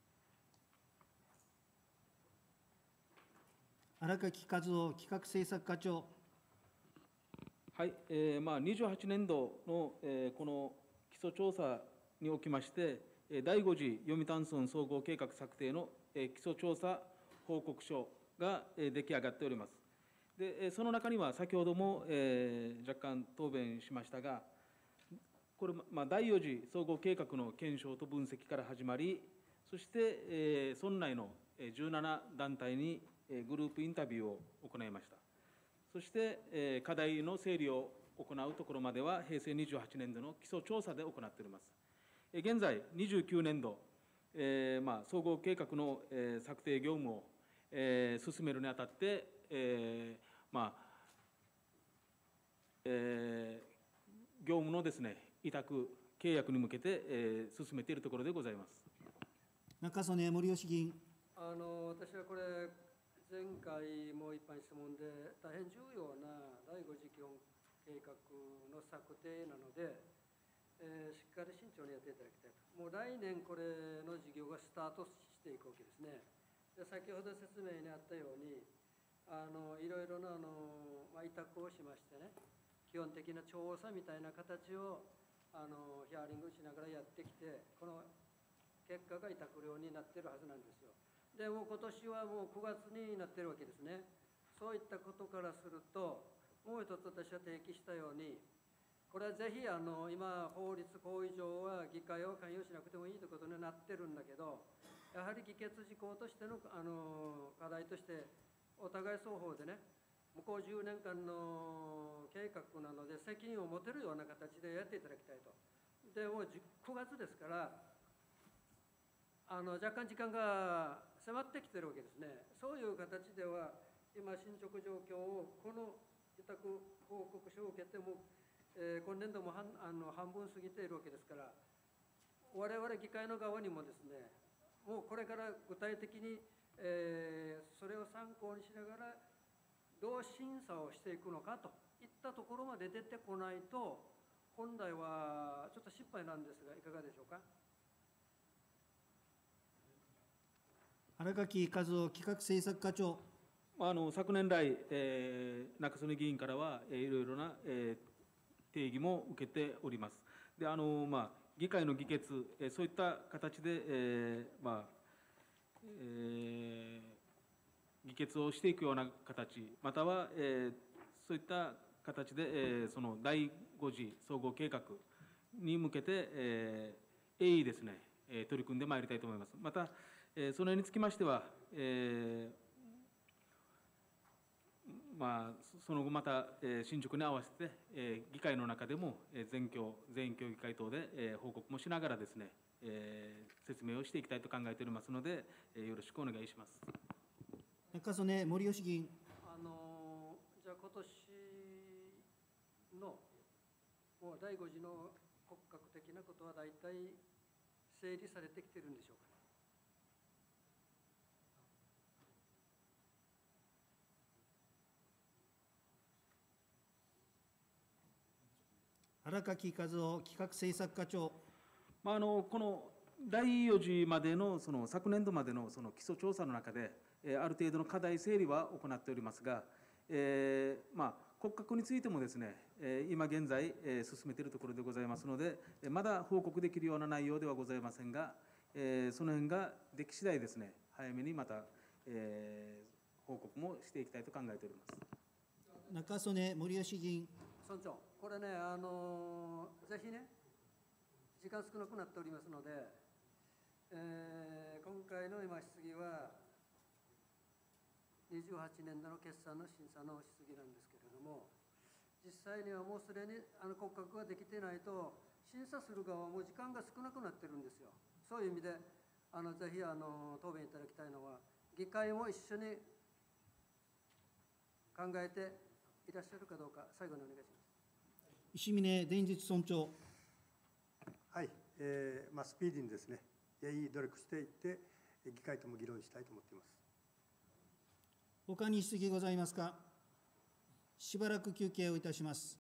荒垣和夫企画政策課長。 はい、えーまあ、にじゅうはちねんどの、えー、この基礎調査におきまして、だいご次読谷村総合計画策定の、えー、基礎調査報告書が、えー、出来上がっております。で、その中には先ほども、えー、若干答弁しましたが、これ、まあ、だいよ次総合計画の検証と分析から始まり、そして、えー、村内のじゅうなな団体にグループインタビューを行いました。そして、えー、課題の整理を行うところまでは、平成にじゅうはちねんどの基礎調査で行っております。えー、現在、にじゅうきゅうねんど、えーまあ、総合計画の、えー、策定業務を、えー、進めるにあたって、えーまあえー、業務のですね、委託、契約に向けて、えー、進めているところでございます。 中曽根森喜議員。 あの私はこれ前回も一般質問で大変重要なだいご次基本計画の策定なので、えー、しっかり慎重にやっていただきたいと。もう来年これの事業がスタートしていくわけですね。で、先ほど説明にあったようにあのいろいろなあの、まあ、委託をしましてね、基本的な調査みたいな形をあのヒアリングしながらやってきて、この結果が委託料になっているはずなんですよ。でも今年はもうくがつになっているわけですね。そういったことからすると、もう一つ私は提起したように、これはぜひあの今、法律行為上は議会を関与しなくてもいいということになってるんだけど、やはり議決事項としての、あの課題として、お互い双方でね、向こうじゅうねんかんの計画なので、責任を持てるような形でやっていただきたいと。でもうくがつですから、あの若干時間が迫ってきてるわけですね。そういう形では、今、進捗状況を、この委託報告書を受けても、えー、今年度も半あの半分過ぎているわけですから、我々議会の側にもですね、もうこれから具体的に、えー、それを参考にしながら、どう審査をしていくのかといったところまで出てこないと、本来はちょっと失敗なんですが、いかがでしょうか。 荒垣和夫企画政策課長。 あの昨年来、えー、中曽根議員からは、えー、いろいろな、えー、定義も受けております。であのまあ、議会の議決、えー、そういった形で、えーまあえー、議決をしていくような形、または、えー、そういった形で、えー、そのだいご次総合計画に向けて、えー、鋭意ですね、えー、取り組んでまいりたいと思います。またえー、その辺につきましては、えーまあ、その後また、えー、進捗に合わせて、えー、議会の中でも、えー、全協、全員協議会等で、えー、報告もしながらですね、えー、説明をしていきたいと考えておりますので、えー、よろしくお願いします。 中曽根森喜議員。 あのじゃあ今年のもうだいご次の骨格的なことは大体整理されてきてるんでしょうか。 荒垣和夫企画政策課長。 まあ、あのこのだいよ次までの、その昨年度までのその基礎調査の中で、えー、ある程度の課題整理は行っておりますが、えーまあ、骨格についてもですね、えー、今現在、えー、進めているところでございますので、まだ報告できるような内容ではございませんが、えー、その辺ができ次第ですね、早めにまた、えー、報告もしていきたいと考えております。 中曽根森喜議員。 村長、これね、あのぜひね、時間少なくなっておりますので、えー、今回の今、質疑は、にじゅうはちねん度の決算の審査の質疑なんですけれども、実際にはもうすでにあの骨格ができてないと、審査する側も時間が少なくなってるんですよ。そういう意味で、あのぜひあの答弁いただきたいのは、議会も一緒に考えていらっしゃるかどうか、最後にお願いします。 石嶺伝実村長。 はい、えーまあ、スピーディーにですね、いい努力していって、議会とも議論したいと思っています。 他に質疑ございますか。しばらく休憩をいたします。